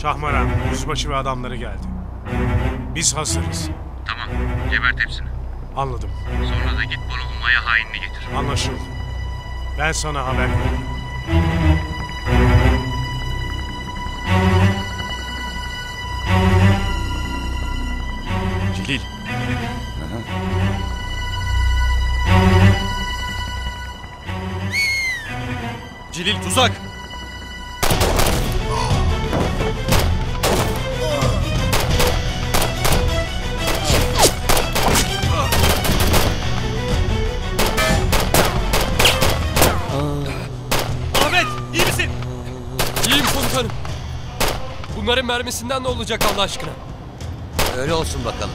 Şahmaran, yüzbaşı ve adamları geldi. Biz hazırız. Tamam, gebert hepsini. Anladım. Sonra da git bana Maya hainini getir. Anlaşıldı. Ben sana haber veririm. Celil. Celil, tuzak! Ahmet, iyi misin? İyiyim komutanım. Bunların mermisinden ne olacak Allah aşkına? Öyle olsun bakalım.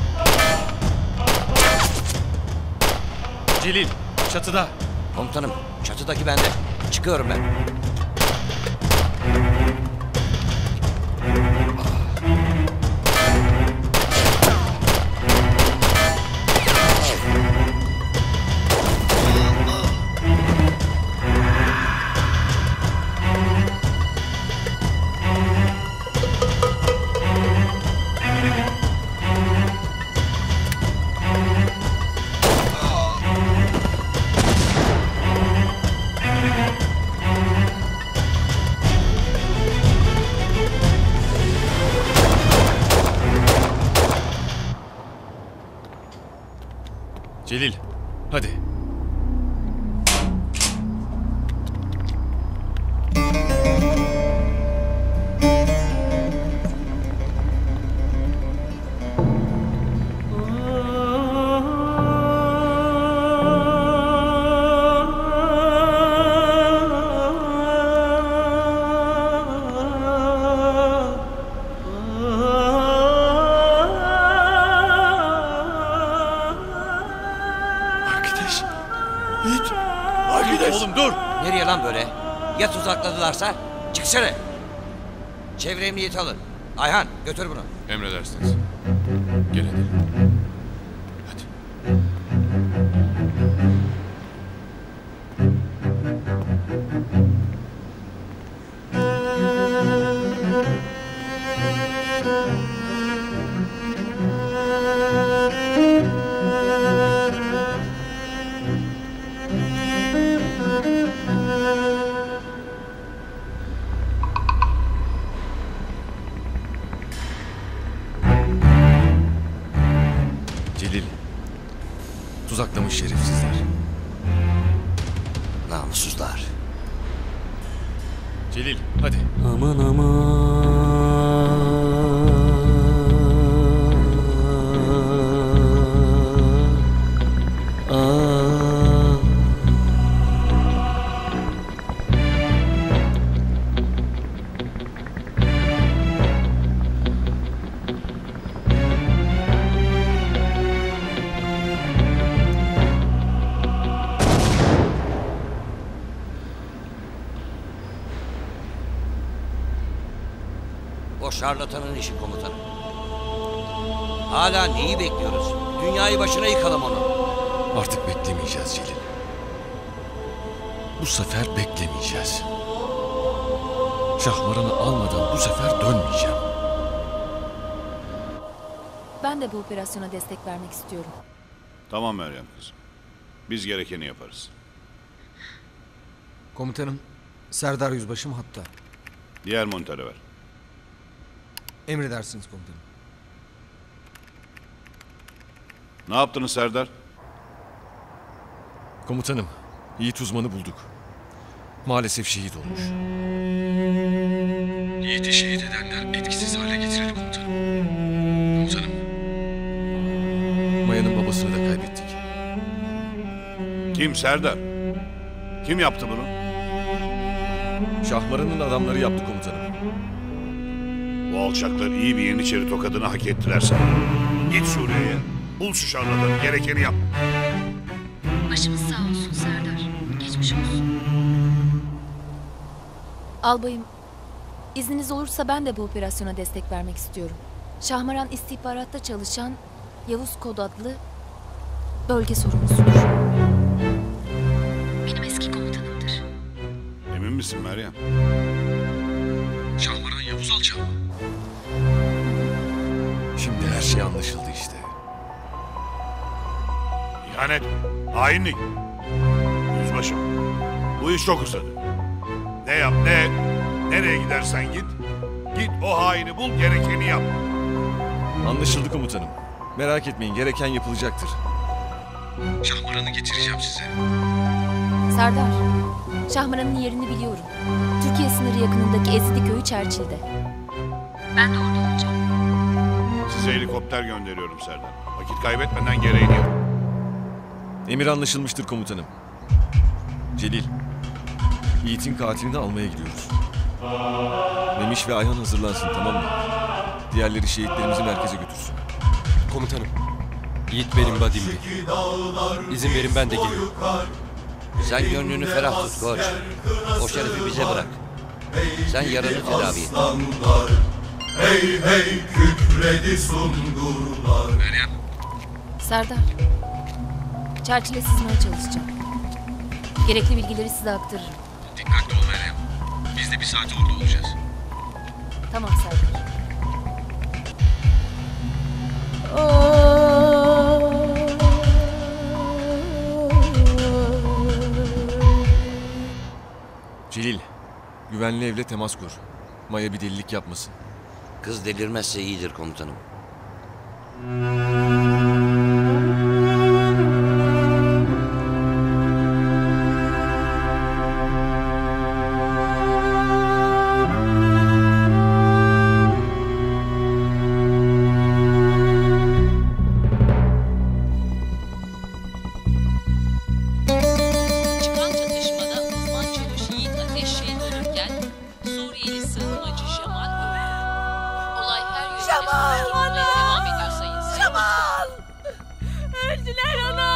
Celil, çatıda. Komutanım, çatıdaki bende. Çıkıyorum ben. Celil, hadi. Oğlum dur! Nereye lan böyle? Ya tuzakladılarsa? Çıksana! Çevre emniyeti alın. Ayhan, götür bunu. Emredersiniz. Gel hadi. Hadi. Celil, tuzaklamış şerefsizler. Namussuzlar. Celil, hadi. Aman O şarlatanın işi komutanım. Hala neyi bekliyoruz? Dünyayı başına yıkalım onu. Artık beklemeyeceğiz Celil. Bu sefer beklemeyeceğiz. Şahmaran'ı almadan bu sefer dönmeyeceğim. Ben de bu operasyona destek vermek istiyorum. Tamam Meryem kızım. Biz gerekeni yaparız. Komutanım, Serdar Yüzbaşım hatta. Diğer monitöre ver. Emredersiniz komutanım. Ne yaptınız Serdar? Komutanım, Yiğit uzmanı bulduk. Maalesef şehit olmuş. Yiğit'i şehit edenler etkisiz hale getirildi komutanım. Komutanım, Maya'nın babasını da kaybettik. Kim Serdar? Kim yaptı bunu? Şahmaran'ın adamları yaptı komutanım. Bu alçaklar iyi bir Yeniçeri tokadını hak ettiler sana. Git Suriye'ye. Bul şu şarlatanı. Gerekeni yap. Başımız sağ olsun Serdar. Geçmiş olsun. Albayım, izniniz olursa ben de bu operasyona destek vermek istiyorum. Şahmaran istihbaratta çalışan Yavuz Kod adlı bölge sorumlusudur. Benim eski komutanımdır. Emin misin Meryem? Şahmaran Yavuz alçağı mı? Şimdi her şey anlaşıldı işte. İhanet, hainlik. Yüzbaşım, bu iş çok uzadı. Ne yap ne, nereye gidersen git. Git o haini bul, gerekeni yap. Anlaşıldı komutanım. Merak etmeyin, gereken yapılacaktır. Şahmaran'ı getireceğim size. Serdar, Şahmaran'ın yerini biliyorum. Türkiye sınırı yakınındaki Ezidi köyü Çerçil'de. Ben de orada olacağım. Size helikopter gönderiyorum Serdar. Vakit kaybetmeden gereğini yap. Emir anlaşılmıştır komutanım. Celil, Yiğit'in katilini almaya gidiyoruz. Memiş ve Ayhan hazırlansın, tamam mı? Diğerleri şehitlerimizi merkeze götürsün. Komutanım. Yiğit benim badimdi. İzin verin ben de geliyorum. Sen gönlünü ferah tut koç. O şerefi bize bırak. Sen yaranı tedavi et. Hey hey kükredi sungurlar. Meryem, Serdar, Çerçil'e sızmaya çalışacağım. Gerekli bilgileri size aktarırım. dikkatli ol Meryem. Biz de bir saat orada olacağız. Tamam Serdar. Celil, güvenli evle temas kur. Maya bir delilik yapmasın. Kız delirmezse iyidir komutanım. Çıkan çatışmada uzman çavuş Yiğit Ateş şehit olurken Suriyeli sığınmacı Şamal öldü. Olay her yönde soruşturulmaya devam ediyor sayın seyirciler. Şamal! Öldüler ana!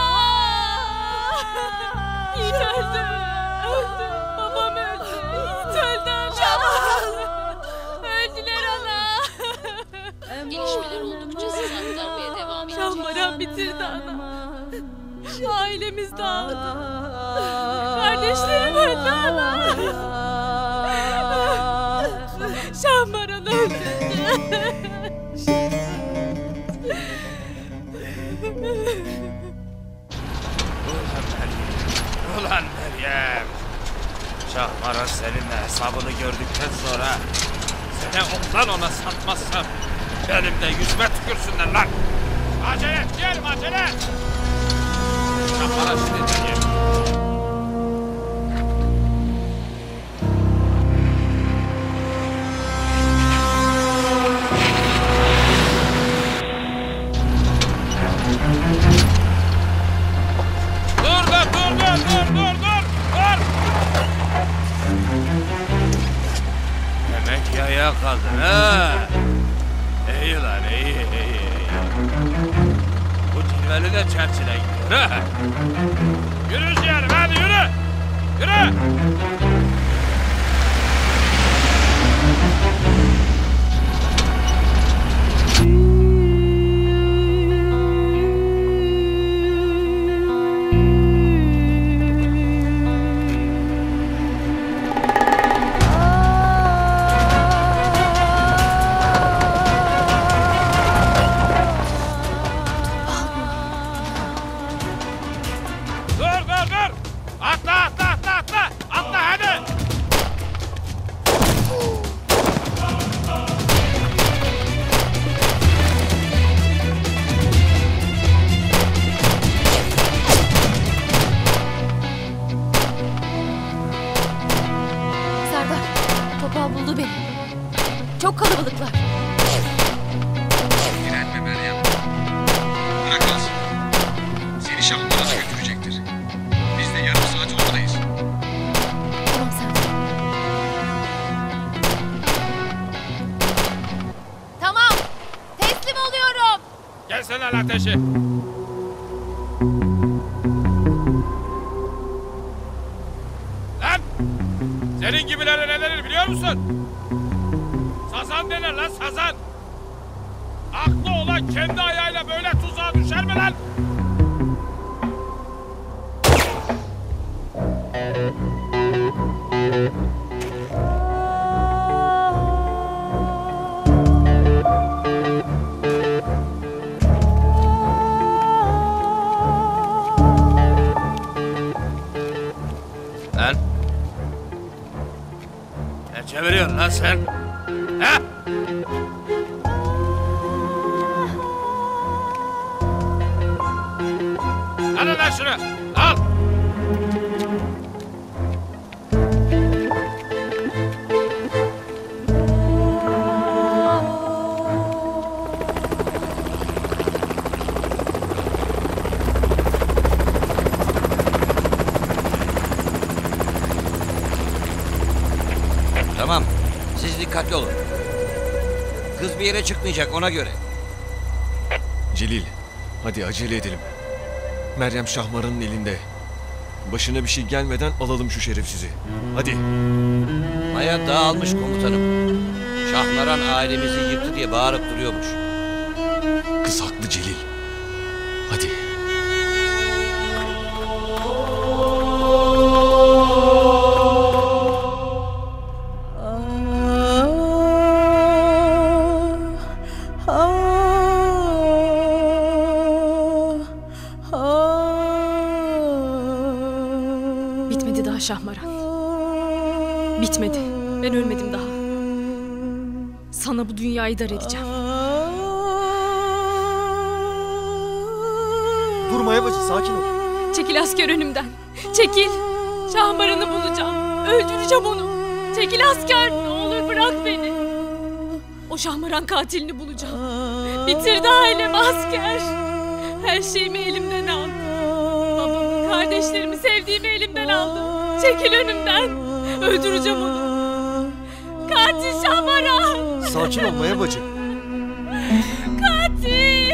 Yiğit öldü. Öldü. Babam öldü. Yiğit öldü ana. Şamal! Öldüler ana. Gelişmeler oldukça size aktarmaya devam edeceğiz. Şahmaran bitirdi ana. Ailemiz dağıldı. Kardeşlerim öldü ana. Şahmaran öldü. Ulan Meryem. Şahmaran seninle hesabını gördükten sonra seni ondan ona satmazsam benim de yüzüme tükürsünler lan. Acele et, diyelim acele et. Şahmaran şimdi diyelim. Dur. Demek yaya kaldın ha? İyi lan iyi. Bu cilveli de Çerçil'e gidiyor ha? Yürü yani hadi yürü. Yürü. Dur. Atla hadi. Serdar, Topal buldu beni. Çok kalabalıklar. Direnme Meryem. Bırak alsın. Seni Şahmaran'a götürecektir. Biz de yarım saat oradayız. Tamam Serdar. Tamam, teslim oluyorum. Gelsene lan ateşi. Lan! Senin gibilere ne denir biliyor musun? Sazan denir lan sazan. Aklı olan kendi ayağıyla böyle tuzağa düşer mi lan? Lan. Ne çeviriyorsun lan sen? Ha? Al lan şunu. Al. Tamam. Siz dikkatli olun. Kız bir yere çıkmayacak ona göre. Celil, hadi acele edelim. Meryem Şahmaran'ın elinde. Başına bir şey gelmeden alalım şu şerefsizi. Hadi. Maya dağılmış komutanım. Şahmaran ailemizi yıktı diye bağırıp duruyormuş. Kız haklı Celil. Hadi. Bitmedi daha Şahmaran. Bitmedi. Ben ölmedim daha. Sana bu dünyayı dar edeceğim. Dur Maya bacı, sakin ol. Çekil asker önümden. Çekil. Şahmaran'ı bulacağım. Öldüreceğim onu. Çekil asker. Ne olur bırak beni. O Şahmaran katilini bulacağım. Bitirdi ailemi asker. Her şeyimi elimden aldı. Babamı, kardeşlerimi, sevdiğimi elimden aldı. Çekil önümden. Öldüreceğim onu. Katil Şahmaran. Sakin ol Maya bacı. Katil.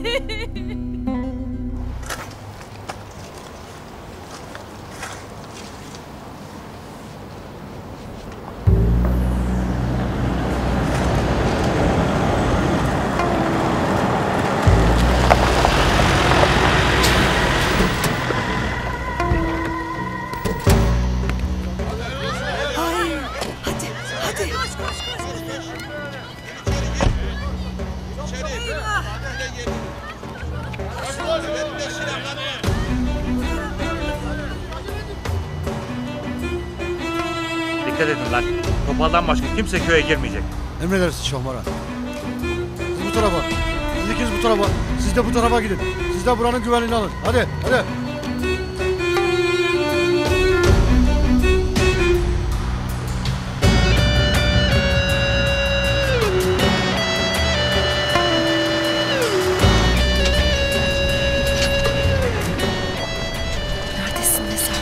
Dikkat edin lan. Topaldan başka kimse köye girmeyecek. Emredersin Şahmaran. Siz bu tarafa. Siz ikiniz bu tarafa. Siz de bu tarafa gidin. Siz de buranın güvenliğini alın. Hadi, hadi. Neredesin Neser?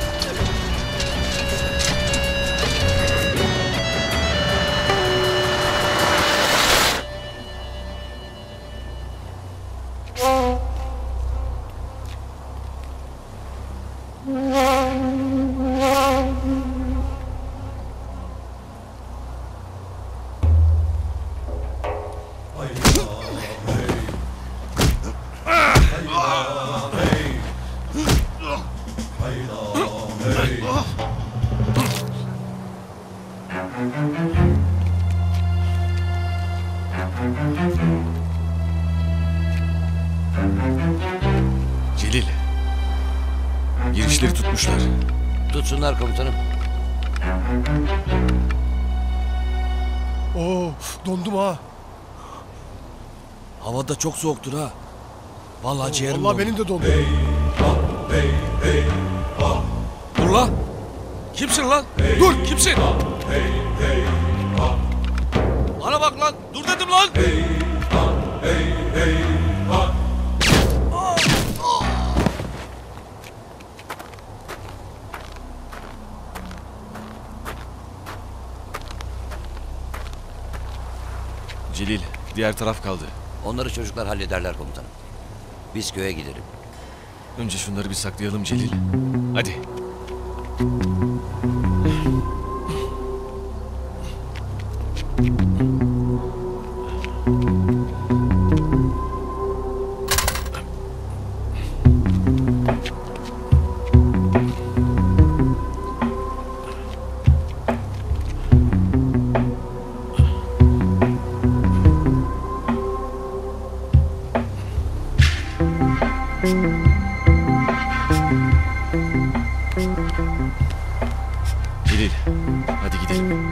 Celil. Girişleri tutmuşlar. Tutsunlar komutanım. Oo, dondum ha. Hava da çok soğuktur ha. Vallahi ciğerim Vallahi benim de dondu. Dur lan. Kimsin lan? Dur kimsin? Bana bak lan. Dur dedim lan. Celil, diğer taraf kaldı. Onları çocuklar hallederler komutanım. Biz köye gidelim. Önce şunları bir saklayalım Celil. Hadi. Celil, hadi gidelim.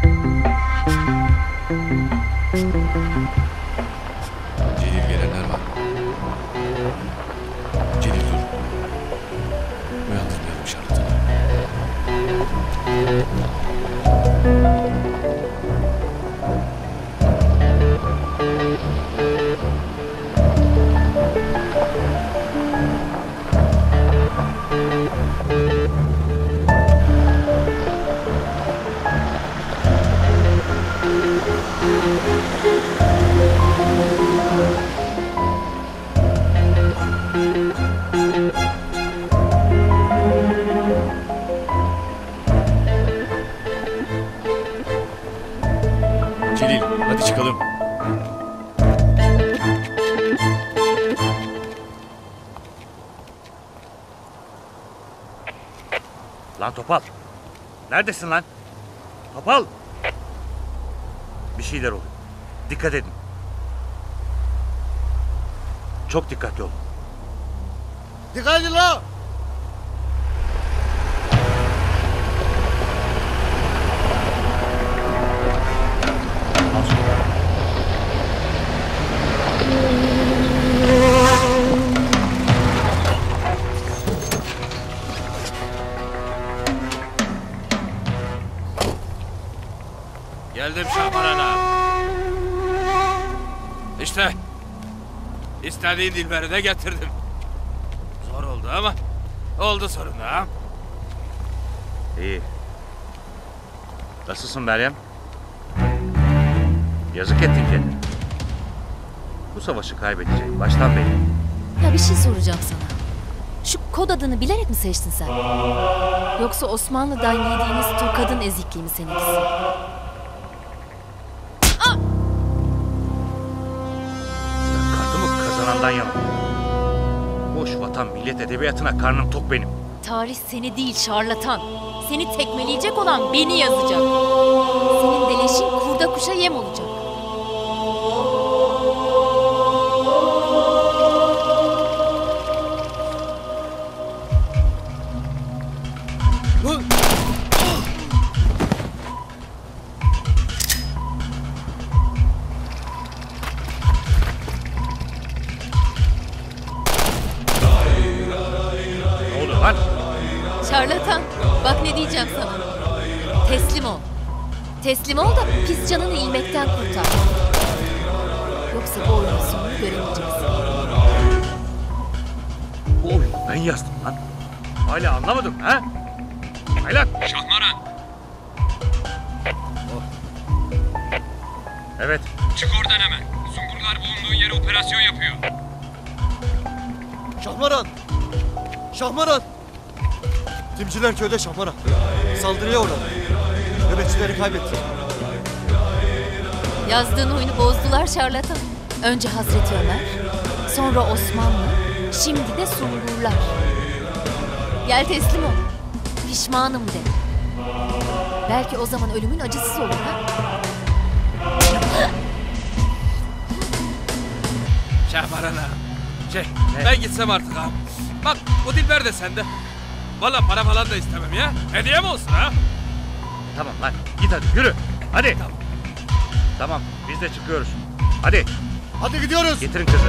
Celil, gelenler var. Celil dur. Uyandırmayalım şarlatanı. Celil, hadi çıkalım. Lan Topal. Neredesin lan? Topal. Bir şeyler oluyor. Dikkat edin. Çok dikkatli olun. Dikkat edin la! Geldim Şahmaran'a. İşte istediğin Dilber'i de getirdim. Zor oldu ama oldu sonunda ha. İyi. Nasılsın Meryem? Yazık ettin kendini. Bu savaşı kaybedecek baştan belli. Ya bir şey soracağım sana. Şu kod adını bilerek mi seçtin sen? Yoksa Osmanlı'dan yediğiniz tokadın ezikliği mi seninkisi? Karnımı kazanandan yanım. Boş vatan millet edebiyatına karnım tok benim. Tarih seni değil şarlatan. Seni tekmeleyecek olan beni yazacak. Senin deleşin kurda kuşa yem olacak. Ne oluyor lan? Şarlatan, bak ne diyeceğim sana. Teslim ol. Teslim ol da pis canını ilmekten kurtar. Yoksa bu oyunun sonunu göremeyeceksin. Bu oyunu ben yazdım lan. Hala anlamadım ha? Haylat. Şahmaran. Evet. Çık oradan hemen. Sungurlar bulunduğun yere operasyon yapıyor. Şahmaran! Şahmaran! Timciler köyde Şahmaran. Saldırıya uğradı. Nöbetçileri kaybetti. Yazdığın oyunu bozdular şarlatan. Önce Hazreti Ömer, sonra Osmanlı, şimdi de Sungurlar. Gel teslim ol. Pişmanım de. Belki o zaman ölümün acısız olur ha? Şahmaran'a. Ben gitsem artık ha. Bak bu Dilber de sende. Valla para falan da istemem ya. Hediye mi olsun ha? Tamam lan git hadi yürü. Hadi. Tamam biz de çıkıyoruz. Hadi. Hadi gidiyoruz. Getirin kızı.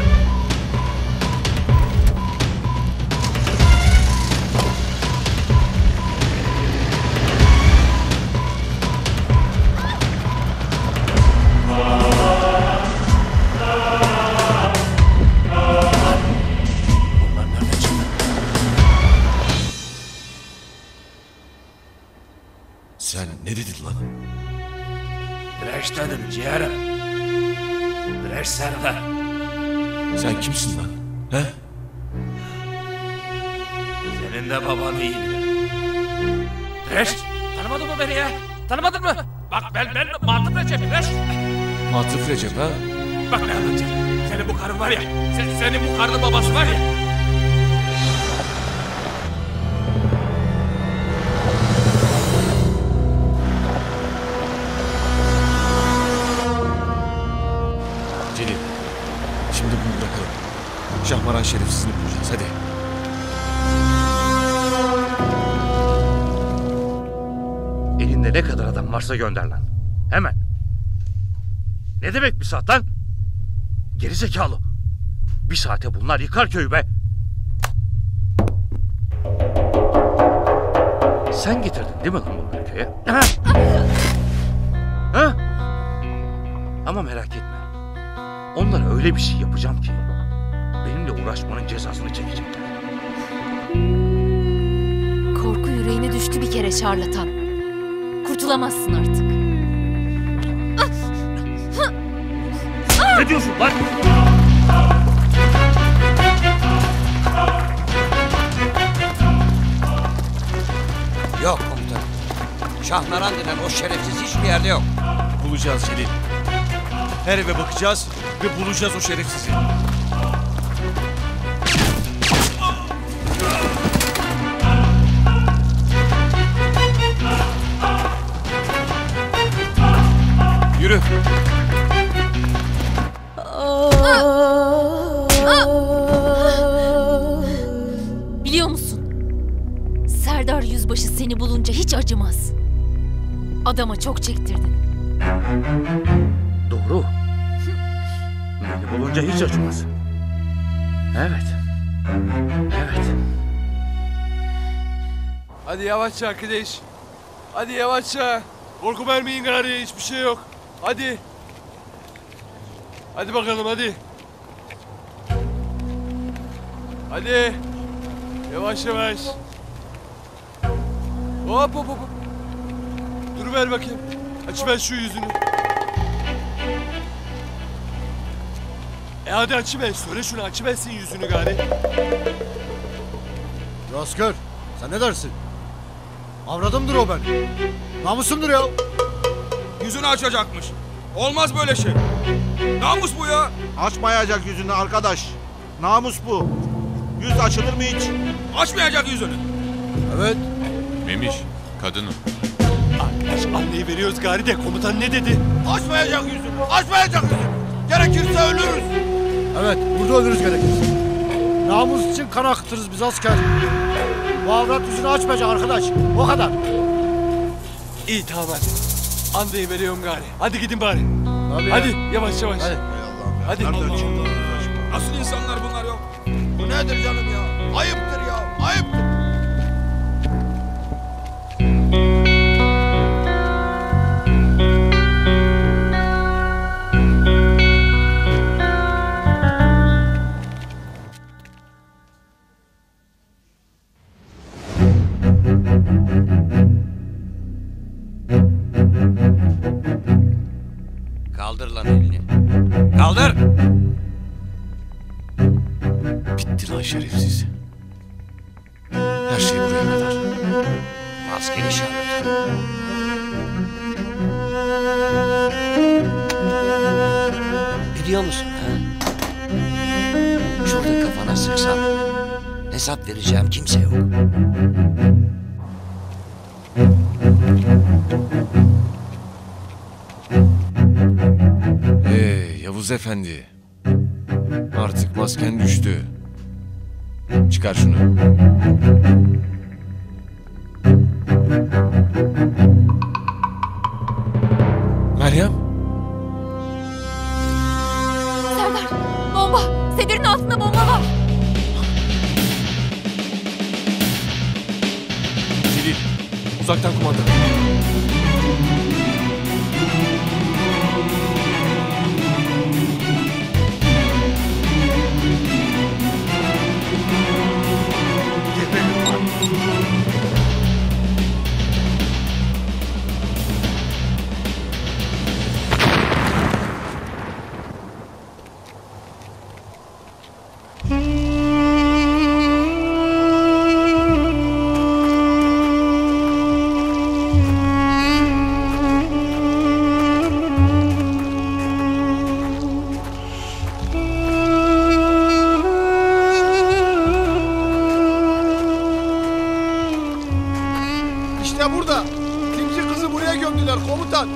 Sen ne dedin lan? Direş dedim ciğerim. Direş Serdar. Sen kimsin lan? He? Senin de baban iyi bilir. Direş. Tanımadın mı beni ya? Tanımadın mı? Bak ben Matıf Recep Direş. Matıf Recep ha? Bak ne anlatacağım. Senin bu karın var ya. Senin bu karının babası var ya. Celil, şimdi bunu bırakalım. Şahmaran şerefsizini bulacağız, hadi. ne kadar adam varsa gönder lan. Hemen. Ne demek bir saat lan? Gerizekalı. Bir saate bunlar yıkar köyü be. Sen getirdin değil mi lan bunları köye? Ha? Ha? Ama merak etme. Onlara öyle bir şey yapacağım ki benimle uğraşmanın cezasını çekecekler. Korku yüreğine düştü bir kere şarlatan. Kurtulamazsın artık. Ne diyorsun lan? Yok komutanım. Şahmeran denen o şerefsiz hiçbir yerde yok. Bulacağız Celil. Her eve bakacağız ve bulacağız o şerefsizi. Yürü. Biliyor musun? Serdar Yüzbaşı seni bulunca hiç acımaz. Adama çok çektirdin. Doğru. Beni bulunca hiç acımaz. Evet. Evet. Hadi yavaşça arkadaş. Hadi yavaşça. Korku vermeyin gari, hiçbir şey yok. Hadi. Hadi bakalım hadi. Hadi. Yavaş yavaş. Hop hop hop. Dur ver bakayım. Aç ver şu yüzünü. Hadi açıver. Söyle şunu, açıversin yüzünü gari. Ya asker, sen ne dersin? Avradımdır o ben. Namusumdur ya. Yüzünü açacakmış. Olmaz böyle şey. Namus bu ya. Açmayacak yüzünü arkadaş. Namus bu. Yüz açılır mı hiç? Açmayacak yüzünü. Evet. Memiş, kadınım. Arkadaş anneyi veriyoruz gari de komutan ne dedi? Açmayacak yüzünü. Açmayacak yüzünü. Gerekirse ölürüz. Evet, burada ölürüz gerekirse. Namus için kan akıtırız biz asker. Bu avrat yüzünü açmayacak arkadaş. O kadar. İyi tamam hadi. Andeyi veriyorum gari. Hadi gidin bari. Tabii hadi ya. yavaş yavaş. Hadi. Hadi. Nasıl insanlar bunlar yok? Bu nedir canım ya? Ayıptır ya. Ayıptır. Kaldır lan elini. Kaldır! Bitti lan şerefsiz. Her şey buraya kadar. Maskeli şarlatan. Biliyor musun ha? Şurada kafana sıksam hesap vereceğim kimse yok. Yavuz Efendi. Artık masken düştü. Çıkar şunu. Meryem. Serdar, bomba! Sedirin altında bomba var. Celil. Uzaktan kumanda. İşte burada. Timci kızı buraya gömdüler komutan.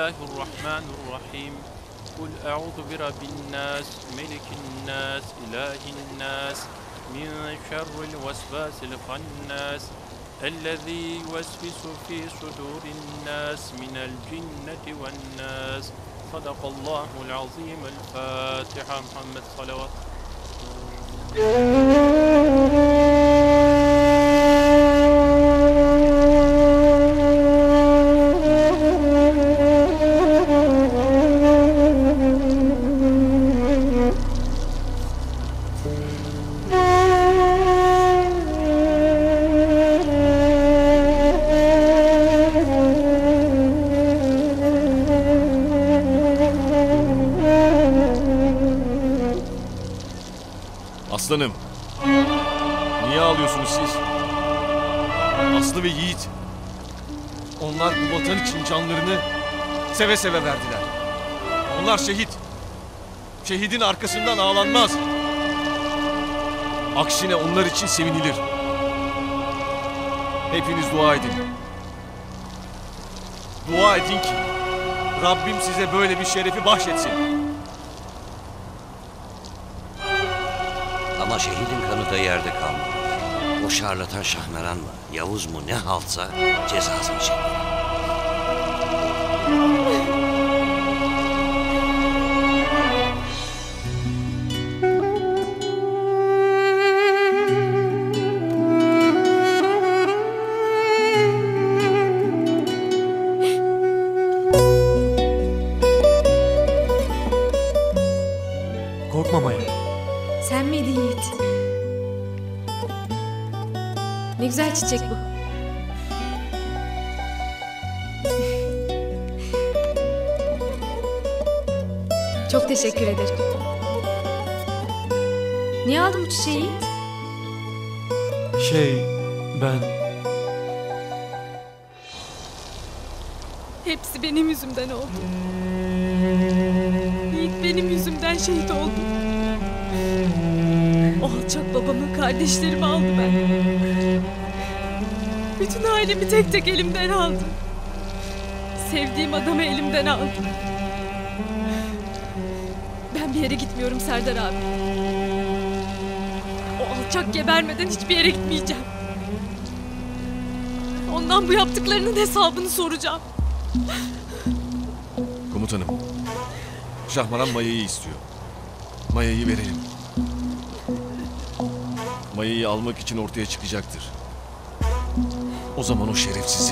الله الرحمن الرحيم قل أعوذ برب الناس ملك الناس إله الناس من شر الوسواس الخناس الذي يوسوس في صدور الناس من الجنة والناس صدق الله العظيم. الفاتحة. محمد صلوات. Aslanım. Niye ağlıyorsunuz siz? Aslı ve Yiğit. Onlar bu vatan için canlarını seve seve verdiler. Onlar şehit. Şehidin arkasından ağlanmaz. Aksine onlar için sevinilir. Hepiniz dua edin. Dua edin ki Rabbim size böyle bir şerefi bahşetsin. Ama şehidin kanı da yerde kalmadı. O şarlatan Şahmeran mı, Yavuz mu ne haltsa cezasını çekiyor. Korkma Maya. Sen miydin Yiğit? Ne güzel çiçek bu. Çok teşekkür ederim. Niye aldın bu çiçeği Yiğit? Ben... Hepsi benim yüzümden oldu. Yiğit benim yüzümden şehit oldu. O alçak babamın kardeşlerimi aldı ben. Bütün ailemi tek tek elimden aldı. Sevdiğim adamı elimden aldı. Ben bir yere gitmiyorum Serdar abi. O alçak gebermeden hiçbir yere gitmeyeceğim. Ondan bu yaptıklarının hesabını soracağım. Komutanım. Şahmaran Maya'yı istiyor. Maya'yı verelim. Maya'yı almak için ortaya çıkacaktır. O zaman o şerefsizi...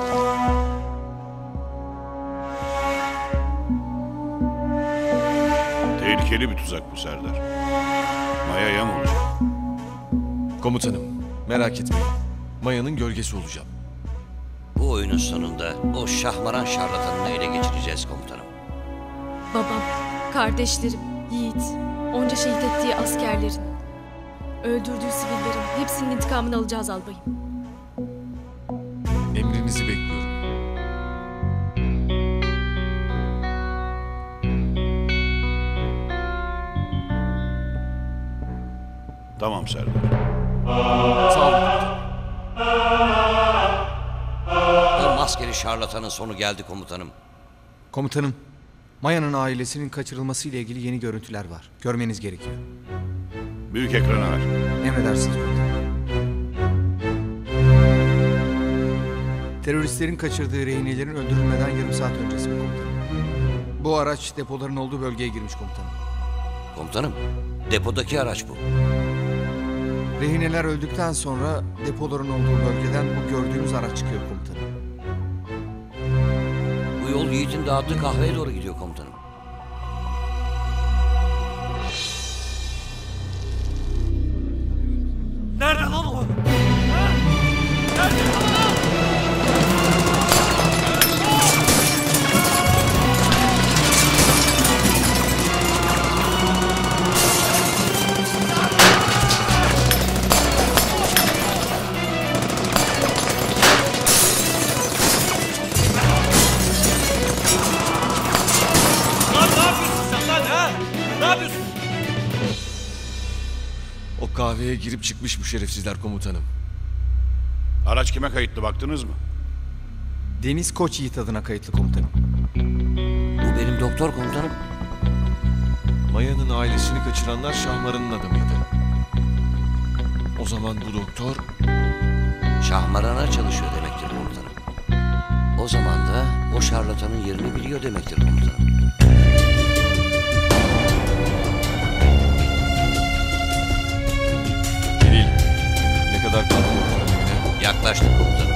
Tehlikeli bir tuzak bu Serdar. Maya'ya mı olacak? Komutanım, merak etmeyin. Maya'nın gölgesi olacağım. Bu oyunun sonunda o Şahmaran şarlatanını ele geçireceğiz komutanım. Babam, kardeşlerim, Yiğit, onca şehit ettiği askerlerin, öldürdüğü sivillerin hepsinin intikamını alacağız albayım. Emrinizi bekliyorum. Tamam Serdar. Sağ olun. O maskeli şarlatanın sonu geldi komutanım. Komutanım, Maya'nın ailesinin kaçırılması ile ilgili yeni görüntüler var. Görmeniz gerekiyor. Büyük ekrana ver. Emredersiniz komutanım. Teröristlerin kaçırdığı rehinelerin öldürülmeden yarım saat öncesi komutanım. Bu araç depoların olduğu bölgeye girmiş komutanım. Komutanım, depodaki araç bu. Rehineler öldükten sonra depoların olduğu bölgeden bu gördüğünüz araç çıkıyor komutanım. Bu yol Yiğit'in dağıttığı kahveye doğru gidiyor komutanım. Nerede lan o? Nerede lan o? O kahveye girip çıkmış bu şerefsizler komutanım. Araç kime kayıtlı baktınız mı? Deniz Koç Yiğit adına kayıtlı komutanım. doktor komutanım? Maya'nın ailesini kaçıranlar Şahmaran'ın adamıydı. O zaman bu doktor... Şahmaran'a çalışıyor demektir komutanım. O zaman da o şarlatanın yerini biliyor demektir komutanım. Celil, ne kadar kaldı doktorun evine? Yaklaştık komutanım.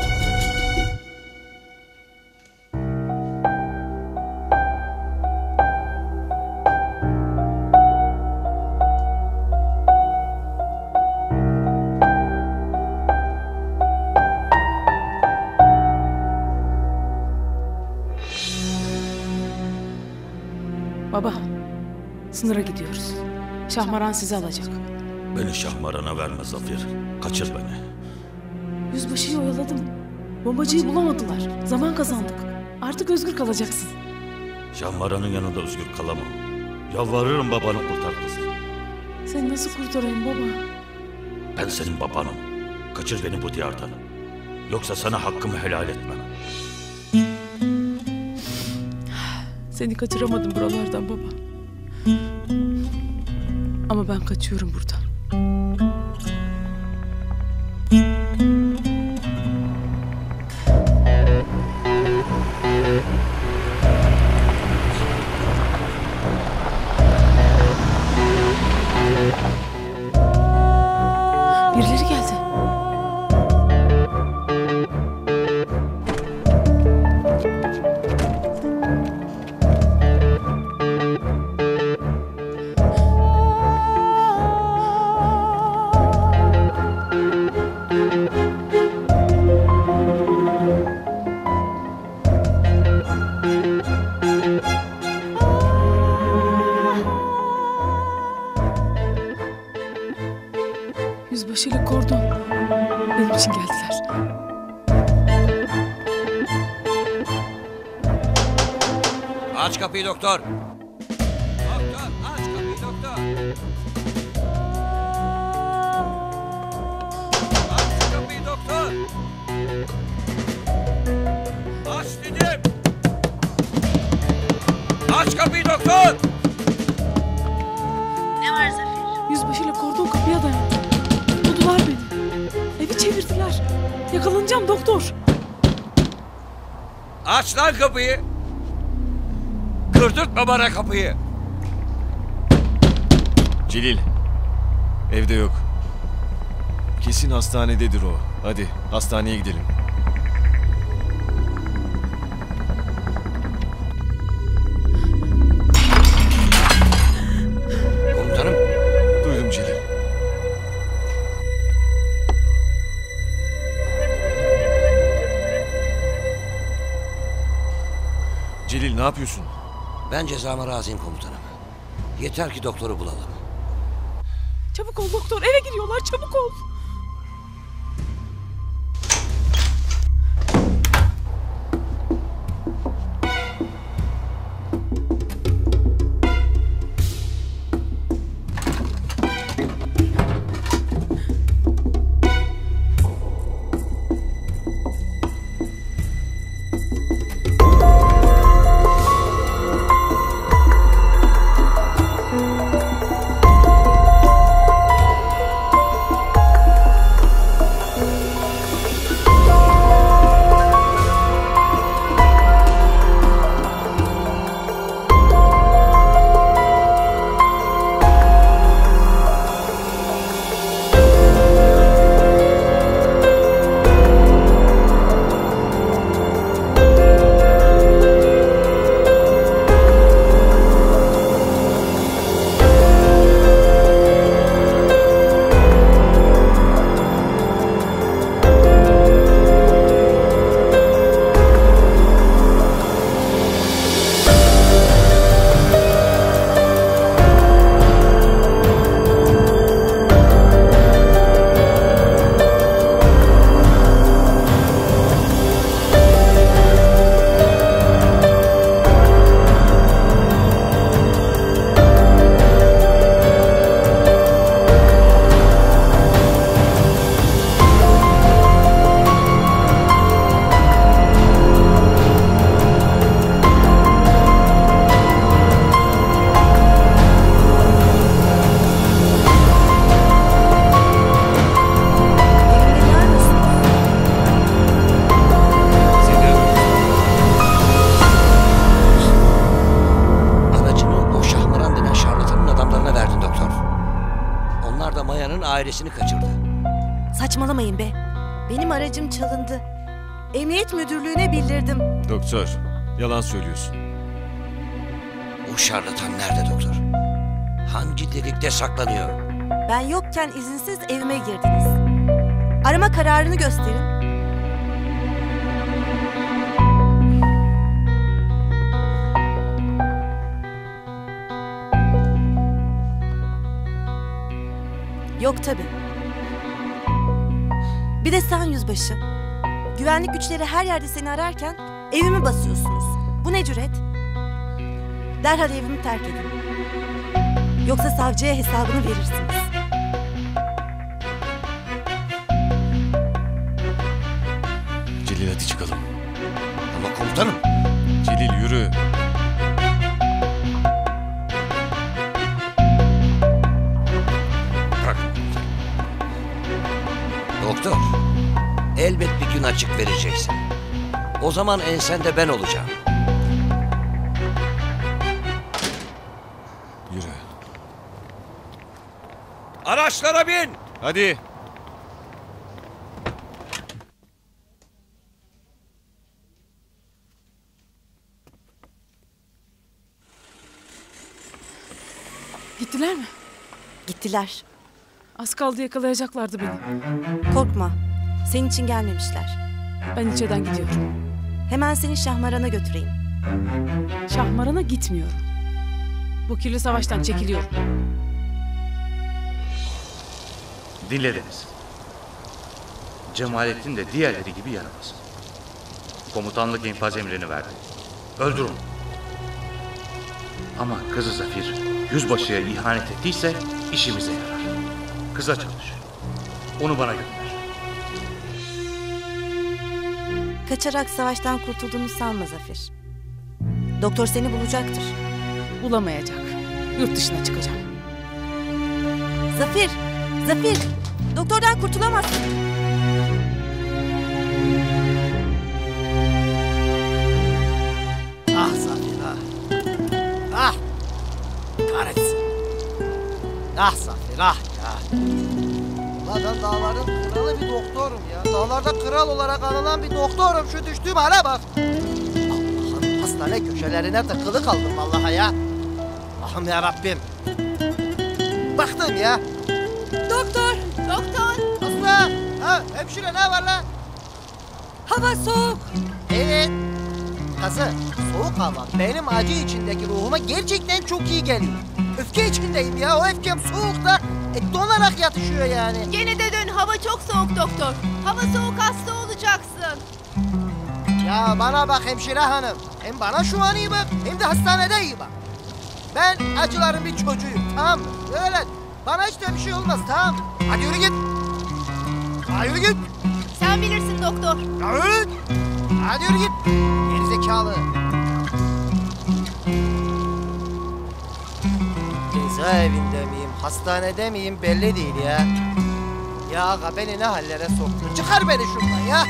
Baba, sınıra gidiyoruz. Şahmaran sizi alacak. Beni Şahmaran'a verme Zafer. Kaçır beni. Yüzbaşıyı oyaladım. Bombacıyı bulamadılar. Zaman kazandık. Artık özgür kalacaksın. Şahmaran'ın yanında özgür kalamam. Yalvarırım babanı kurtar kızı. Seni nasıl kurtarayım baba? Ben senin babanım. Kaçır beni bu diyardan. Yoksa sana hakkımı helal etmem. Seni kaçıramadım buralardan baba. Ama ben kaçıyorum buradan. Birileri geldi. Yüzbaşıyla kordon benim için geldiler. Aç kapıyı doktor. Doktor, aç kapıyı doktor. Aç kapıyı doktor. Aç dedim. Aç kapıyı doktor. Ne var Zafer? Yüzbaşıyla kordon kapıya dayandı. Buldular beni. Evi çevirdiler. Yakalanacağım doktor. Aç lan kapıyı. Kırdırtma bana kapıyı. Celil, evde yok. Kesin hastanededir o. Hadi hastaneye gidelim. Komutanım. Duydum Celil. Celil ne yapıyorsun? Ben cezama razıyım komutanım. Yeter ki doktoru bulalım. Çabuk ol doktor, eve giriyorlar, çabuk ol. ailesini kaçırdı. Saçmalamayın be. Benim aracım çalındı. Emniyet müdürlüğüne bildirdim. Doktor, yalan söylüyorsun. O şarlatan nerede doktor? Hangi delikte saklanıyor? Ben yokken izinsiz evime girdiniz. Arama kararını gösterin. Yok tabii. Bir de sen yüzbaşı. Güvenlik güçleri her yerde seni ararken evimi basıyorsunuz. Bu ne cüret? Derhal evimi terk edin. Yoksa savcıya hesabını verirsiniz. Celil hadi çıkalım. Ama komutanım. Celil yürü. Doktor, elbet bir gün açık vereceksin. O zaman ensende ben olacağım. Yürü. Araçlara bin! Hadi. Gittiler mi? Gittiler. Az kaldı yakalayacaklardı beni. Korkma. Senin için gelmemişler. Ben içeriden gidiyorum. Hemen seni Şahmaran'a götüreyim. Şahmaran'a gitmiyorum. Bu kirli savaştan çekiliyorum. Dinlediniz. Cemalettin de diğerleri gibi yaramaz. Komutanlık infaz emrini verdi. Öldürün. Ama kızı Zafir yüzbaşıya ihanet ettiyse işimize yarar. Kıza çalış. Onu bana gönder. Kaçarak savaştan kurtulduğunu sanma Zafir. Doktor seni bulacaktır. Bulamayacak. Yurt dışına çıkacağım. Zafir! Zafir! Doktordan kurtulamazsın. Ah Zafir ah. Ah! Kahretsin. Ah Zafir ah ya. Ulan ben dağların kralı bir doktorum ya. Dağlarda kral olarak anılan bir doktorum. Şu düştüğüm hale bak. Allah'ım hastane köşelerine tıkılı kaldım vallahi ya. Allah'ım ya Rabbim. Baktım ya. Doktor! Doktor! Aslı! Ha, hemşire ne var lan? Hava soğuk. Evet. Kızı, soğuk hava benim acı içindeki ruhuma gerçekten çok iyi geliyor. Öfke içindeyim ya. O öfkem soğukta donarak yatışıyor yani. Gene de dön. Hava çok soğuk doktor. Hava soğuk, hasta olacaksın. Ya bana bak hemşire hanım. Hem bana şu an iyi bak hem de hastanede iyi bak. Ben acıların bir çocuğuyum, tamam mı? Öyle. Bana hiç de bir şey olmaz, tamam mı? Hadi yürü git. Hadi yürü git. Sen bilirsin doktor. Evet. Hadi yürü git. Gerizekalı. Cezaevinde miyim, hastanede miyim belli değil ya. Ya aga beni ne hallere soktun? Çıkar beni şuradan ya.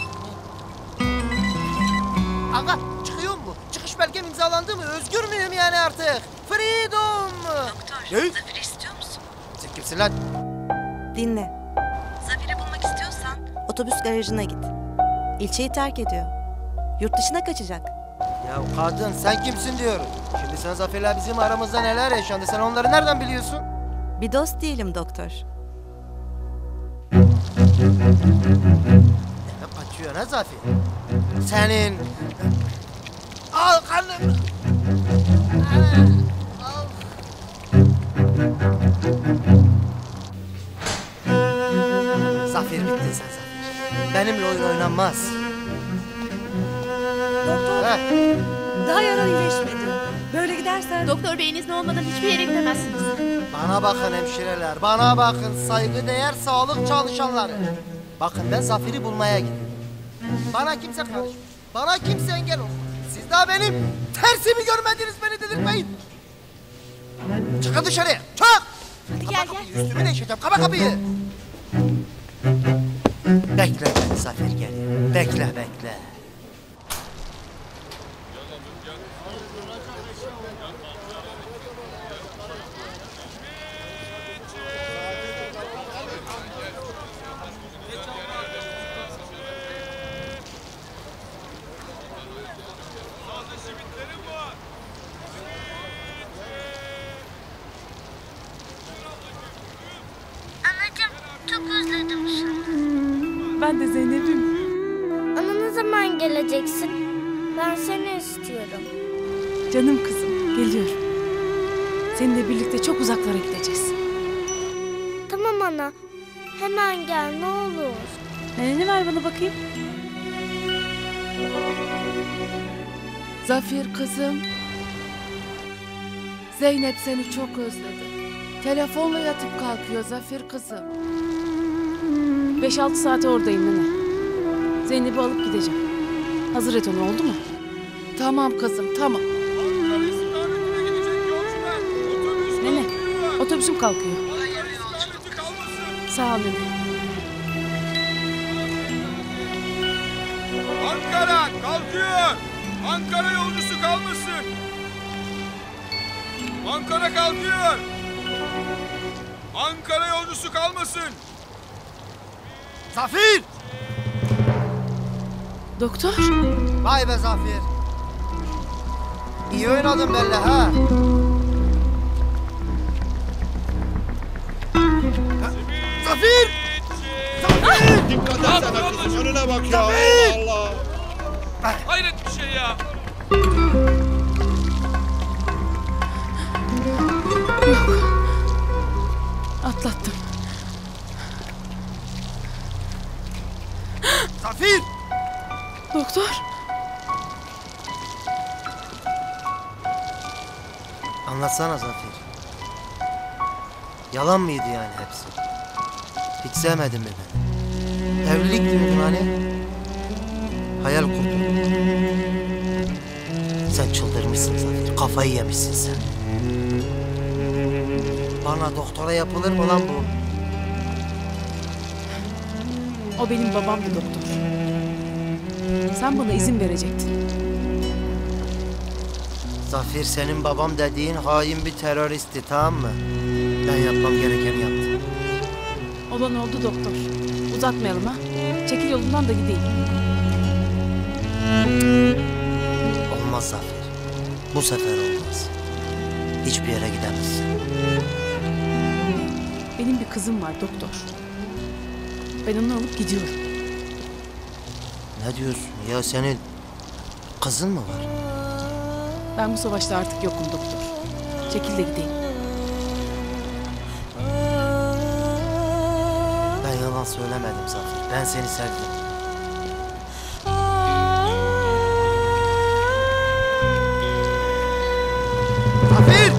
Aga çıkıyor mu? Çıkış belgem imzalandı mı? Özgür müyüm yani artık? Freedom! Doktor, Ne? Zafir'i istiyor musun? Sen kimsin lan? Dinle. Zafir'i bulmak istiyorsan otobüs garajına git. İlçeyi terk ediyor. Yurt dışına kaçacak. Ya kadın sen kimsin diyorum. Şimdi sen Zafer'le bizim aramızda neler yaşandı? Sen onları nereden biliyorsun? Bir dost değilim doktor. Ne kaçıyor ne Zafer? Senin... Al karnım! Zafer bittin sen Zafer. Benimle oyun oynanmaz. Doktor, Heh. daha yaran iyileşmedi. Böyle gidersen... Doktor beyin izni olmadan hiçbir yere gidemezsiniz. Bana bakın hemşireler, bana bakın saygıdeğer sağlık çalışanları. Bakın ben Zafer'i bulmaya gidiyorum. Bana kimse karışmaz, bana kimse engel olmaz. Siz daha benim tersimi görmediniz, beni delirtmeyin. Çıkın dışarıya, çık! Hadi gel gel. Üstümü değişeceğim, kapa kapıyı. Bekle beni Zafer geliyor, bekle bekle. Ben de Zeynep'im. Ana ne zaman geleceksin? Ben seni istiyorum. Canım kızım, geliyorum. Seninle birlikte çok uzaklara gideceğiz. Tamam ana. Hemen gel ne olur. Ne ver bana bakayım? Zafer kızım. Zeynep seni çok özledi. Telefonla yatıp kalkıyor Zafer kızım. 5-6 saate oradayım nene. Zeynep'i alıp gideceğim. Hazır et onu, oldu mu? Tamam kızım, tamam. Nene, otobüsüm kalkıyor. Sağ ol nene. Ankara kalkıyor. Ankara yolcusu kalmasın. Ankara kalkıyor. Ankara yolcusu kalmasın. Zafer! Doktor? Vay be Zafer. İyi oynadın belli ha. Zafer! Zafer! Dikkat etsene kızım, önüne bak ya. Allah Allah. Hayret bir şey ya. Yok. Atlattım. Zafer! Doktor? Anlatsana Zafer. Yalan mıydı yani hepsi? Hiç sevmedin mi beni? Evlilik diyordun hani. Hayal kurdun. Sen çıldırmışsın Zafer. Kafayı yemişsin sen. Bana doktora yapılır mı lan bu? O benim babamdı doktor. Sen bana izin verecektin. Zafer senin babam dediğin hain bir teröristti, tamam mı? Ben yapmam gerekeni yaptım. Olan oldu doktor. Uzatmayalım ha. Çekil yolundan da gideyim. Olmaz Zafer. Bu sefer olmaz. Hiçbir yere gidemezsin. Benim bir kızım var doktor. Ben onu alıp gidiyorum. Ne diyorsun ya, senin kızın mı var? Ben bu savaşta artık yokum doktor. Çekil de gideyim. Ben yalan söylemedim Zafer. Ben seni sevdim. Zafer!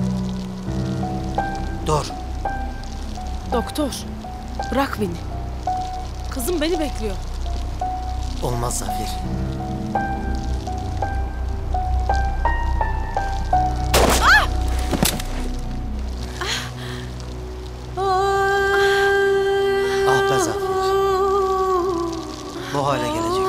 Dur. Doktor, bırak beni. Kızım beni bekliyor. Olmaz Zafer. Ah be Zafer. Bu hale gelecek.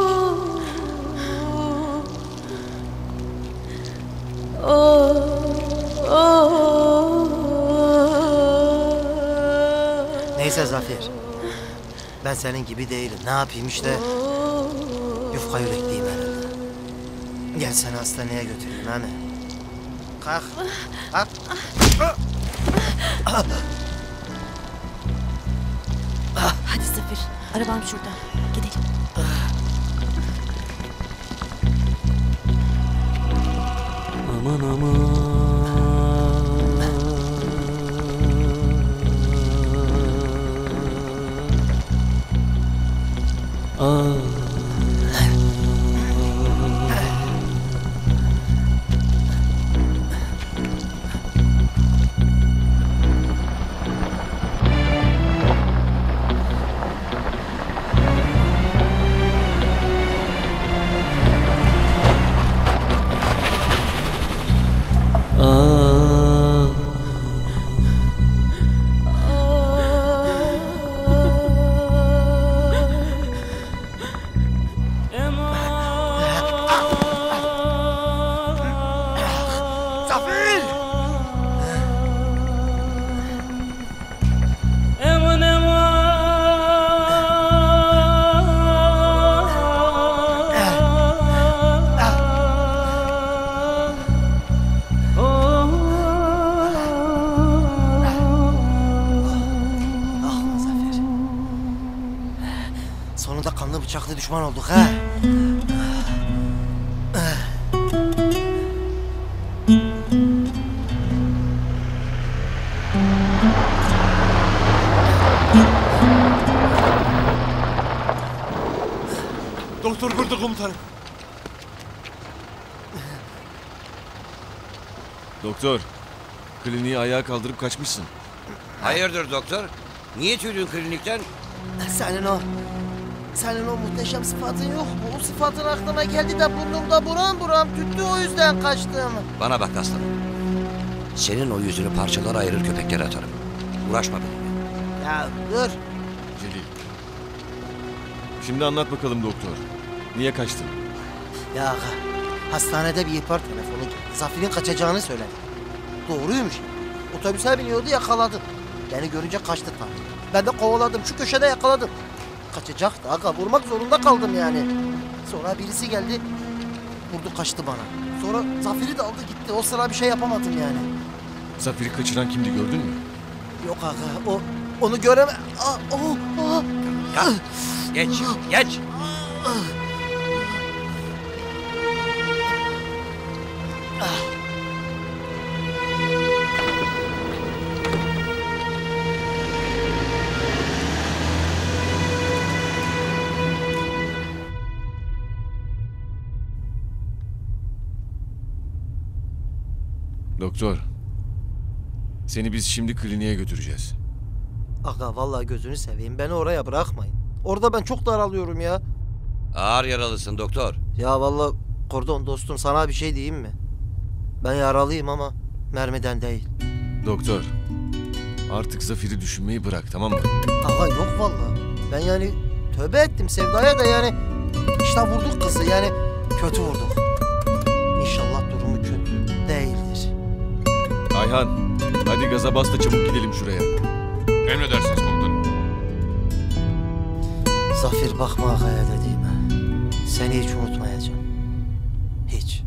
Neyse Zafer. Ben senin gibi değilim. Ne yapayım işte. Yufka yürekliyim herhalde. Gel seni hastaneye götüreyim hani. Kalk. Kalk. Hadi Zafer. Arabam şurada. Gidelim. Aman aman. düşman olduk ha. Doktor burada komutanım. Doktor, kliniği ayağa kaldırıp kaçmışsın. Hayırdır doktor? Niye tüydün klinikten? Senin o muhteşem sıfatın yok mu? O sıfatın aklıma geldi de burnumda buram buram tüttü, o yüzden kaçtım. Bana bak aslanım. Senin o yüzünü parçalara ayırır köpeklere atarım. Uğraşma benimle. Ya dur. Celil. Şimdi anlat bakalım doktor. Niye kaçtın? Ya hastanede bir ihbar telefonu geldi. Zafer'in kaçacağını söyledi. Doğruymuş. Otobüse biniyordu, yakaladım. Beni görünce kaçtı tabii. Ben de kovaladım, şu köşede yakaladım. Kaçacaktı aga, vurmak zorunda kaldım yani. Sonra birisi geldi, vurdu kaçtı bana. Sonra Zafer'i de aldı gitti, o sıra bir şey yapamadım yani. Zafer'i kaçıran kimdi, gördün mü? Yok aga, onu göreme... Kalk, geç. Doktor, seni biz şimdi kliniğe götüreceğiz. Aga vallahi gözünü seveyim, beni oraya bırakmayın. Orada ben çok daralıyorum ya. Ağır yaralısın doktor. Ya vallahi Kordon dostum, sana bir şey diyeyim mi? Ben yaralıyım ama mermiden değil. Doktor, artık Zafer'i düşünmeyi bırak, tamam mı? Aga yok vallahi. Ben yani tövbe ettim Sevda'ya da yani. İşte vurduk kızı yani, kötü vurduk. İnşallah durumu kötü değildir. Ayhan, hadi gaza bas da çabuk gidelim şuraya. Emredersiniz komutanım. Zafer bakma Aga'ya dediğime. Seni hiç unutmayacağım. Hiç.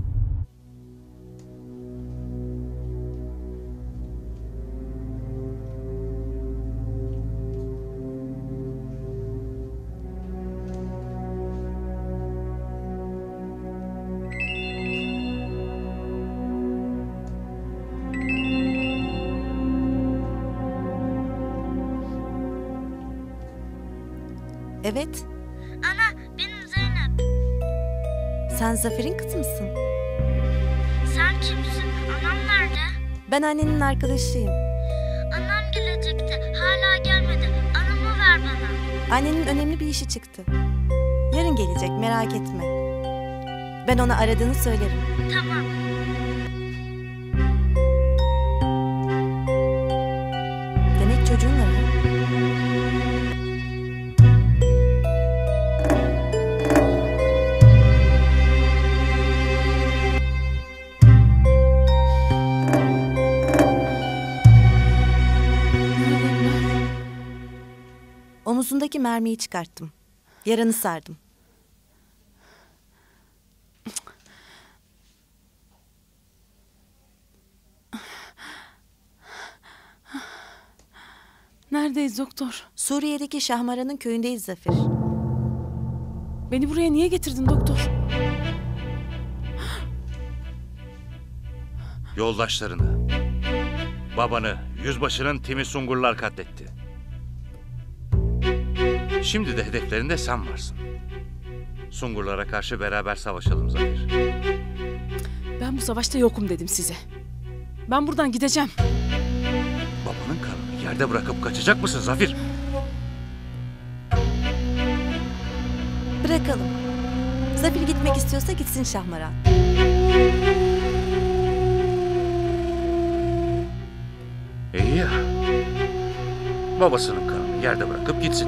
Evet. Ana, benim Zeynep. Sen Zafer'in kızı mısın? Sen kimsin? Anam nerede? Ben annenin arkadaşıyım. Anam gelecekti. Hala gelmedi. Anamı ver bana. Annenin önemli bir işi çıktı. Yarın gelecek, merak etme. Ben ona aradığını söylerim. Tamam. Demek çocuğun var ha? Omuzundaki mermiyi çıkarttım. Yaranı sardım. Neredeyiz doktor? Suriye'deki Şahmaran'ın köyündeyiz Zafer. Beni buraya niye getirdin doktor? Yoldaşlarını, babanı, yüzbaşının Timi Sungurlar katletti. Şimdi de hedeflerinde sen varsın. Sungurlara karşı beraber savaşalım Zafer. Ben bu savaşta yokum dedim size. Ben buradan gideceğim. Babanın kanını yerde bırakıp kaçacak mısın Zafer? Bırakalım. Zafer gitmek istiyorsa gitsin Şahmaran. İyi ya. Babasının kanını yerde bırakıp gitsin.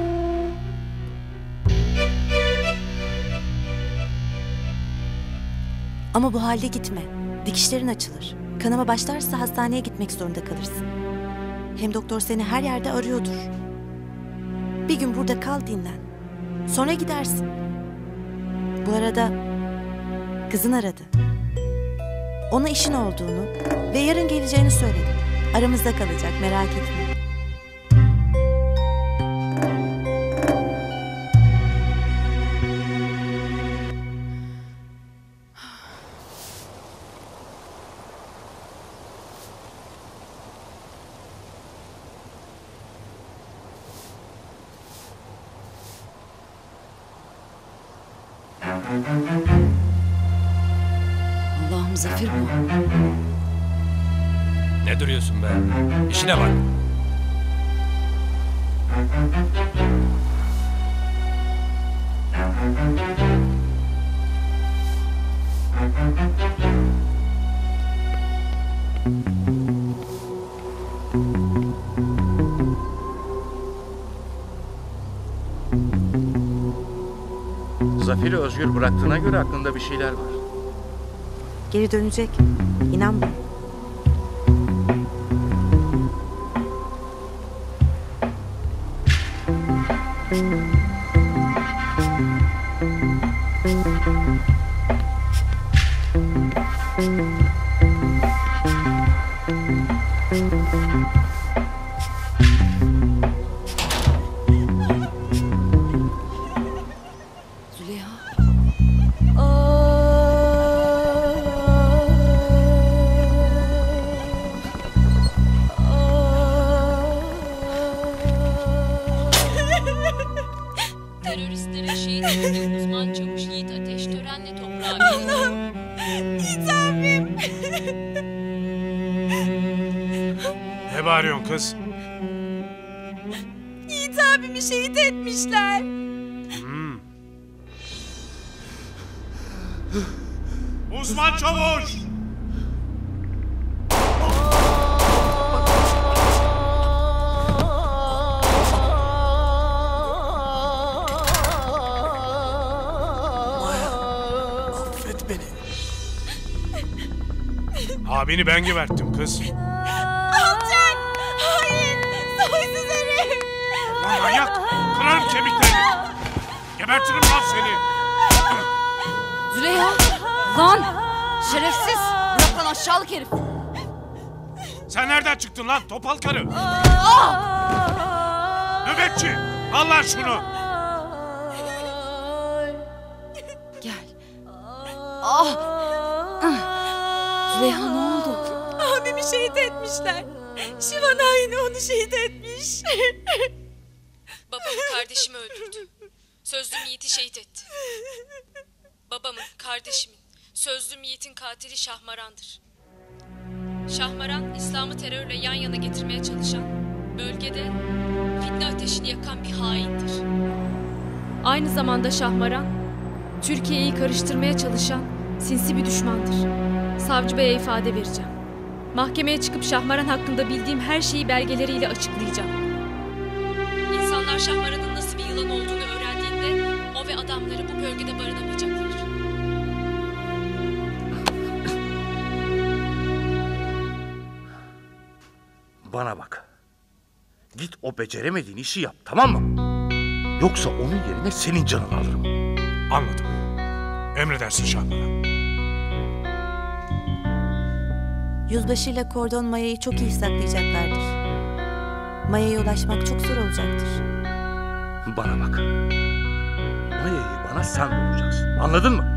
Ama bu halde gitme. Dikişlerin açılır. Kanama başlarsa hastaneye gitmek zorunda kalırsın. Hem doktor seni her yerde arıyordur. Bir gün burada kal, dinlen. Sonra gidersin. Bu arada kızın aradı. Ona işin olduğunu ve yarın geleceğini söyledi. Aramızda kalacak, merak etme. Allah'ım Zafer bu. Ne duruyorsun be? İşine bak. Zafer'i özgür bıraktığına göre aklında bir şeyler var. Geri dönecek. İnan bana. Teröristlere şehit edilen uzman çavuş Yiğit Ateş törenle toprağa verildi. Yiğit abim. Ne bağırıyorsun kız? Yiğit abimi şehit etmişler. Uzman çavuş! Affet beni. Abini ben geberttim kız. Alçak! Hayır! Soysuz herif! Lan manyak! Kırarım kemiklerini! Gebertirim lan seni! Züleyha! Lan! Şerefsiz! Bırak lan aşağılık herif! Sen nereden çıktın lan topal karı? Nöbetçi! Al lan şunu! Gel. Züleyha ne oldu? Abimi şehit etmişler. Şivan aynı onu şehit etmiş. Babamı kardeşimi öldürdü. Sözlüm Yiğit'i şehit etti. Babamın, kardeşimin, sözlüm Yiğit'in katili Şahmaran'dır. Şahmaran, İslam'ı terörle yan yana getirmeye çalışan, bölgede fitne ateşini yakan bir haindir. Aynı zamanda Şahmaran, Türkiye'yi karıştırmaya çalışan sinsi bir düşmandır. Savcı Bey'e ifade vereceğim. Mahkemeye çıkıp Şahmaran hakkında bildiğim her şeyi belgeleriyle açıklayacağım. İnsanlar Şahmaran'ın nasıl bir yılan olduğunu öğrendiğinde o ve adamları bu bölgede barınamayacaklar. Bana bak. Git o beceremediğin işi yap, tamam mı? Yoksa onun yerine senin canını alırım. Anladım. Emredersin Şahmaran. Yüzbaşıyla Kordon Maya'yı çok iyi saklayacaklardır. Maya'ya ulaşmak çok zor olacaktır. Bana bak. Maya'yı bana sen bulacaksın. Anladın mı?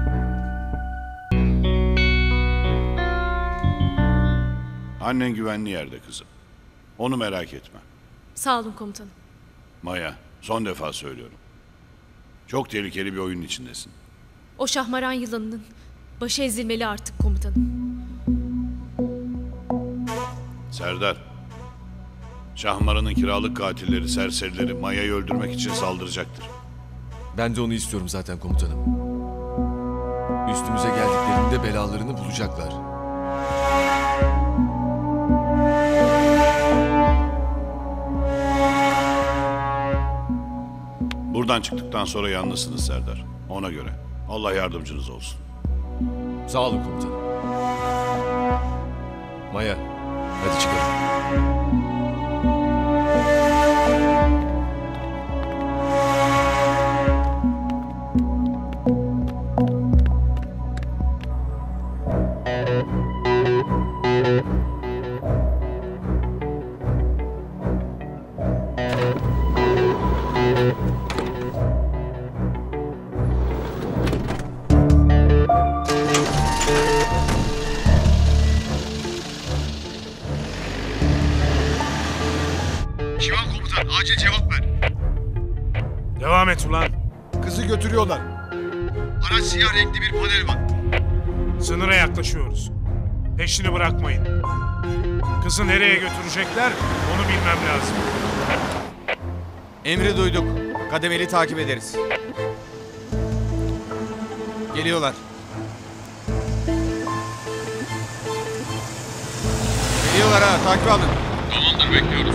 Annen güvenli yerde kızım. Onu merak etme. Sağ olun komutanım. Maya, son defa söylüyorum. Çok tehlikeli bir oyunun içindesin. O Şahmaran yılanının başı ezilmeli artık komutanım. Serdar, Şahmaran'ın kiralık katilleri, serserileri Maya'yı öldürmek için saldıracaktır. Ben de onu istiyorum zaten komutanım. Üstümüze geldiklerinde belalarını bulacaklar. Buradan çıktıktan sonra yalnızsınız Serdar. Ona göre. Allah yardımcınız olsun. Sağ olun komutanım. Maya, hadi çıkalım. Şivan komutan, acil cevap ver. Devam et ulan. Kızı götürüyorlar. Araç siyah renkli bir panel var. Sınıra yaklaşıyoruz. Peşini bırakmayın. Kızı nereye götürecekler onu bilmem lazım. Emri duyduk. Kademeli takip ederiz. Geliyorlar. Geliyorlar ha, takip alın. Tamamdır, bekliyoruz.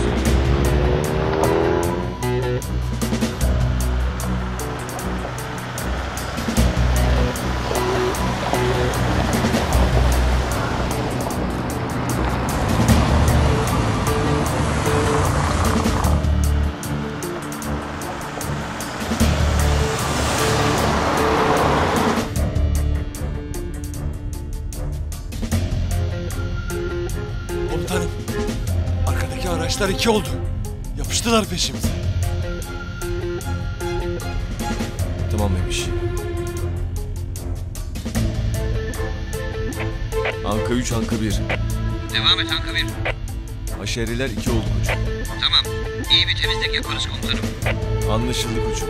Komutanım, arkadaki araçlar 2 oldu. Yapıştılar peşimize. Tamam Memiş. Anka 3, Anka 1. Devam et Anka 1. Haşeriler 2 oldu koçum. Tamam. İyi bir temizlik yaparız komutanım. Anlaşıldı koçum.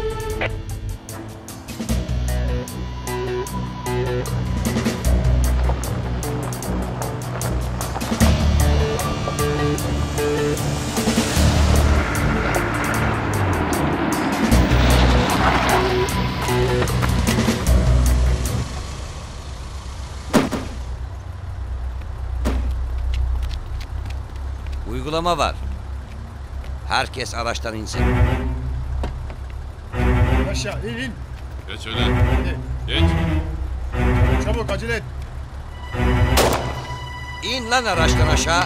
Uygulama var. Herkes araçtan insin. Aşağı in. Geç öyle. Geç. Çabuk acele et. İn lan araçtan aşağı.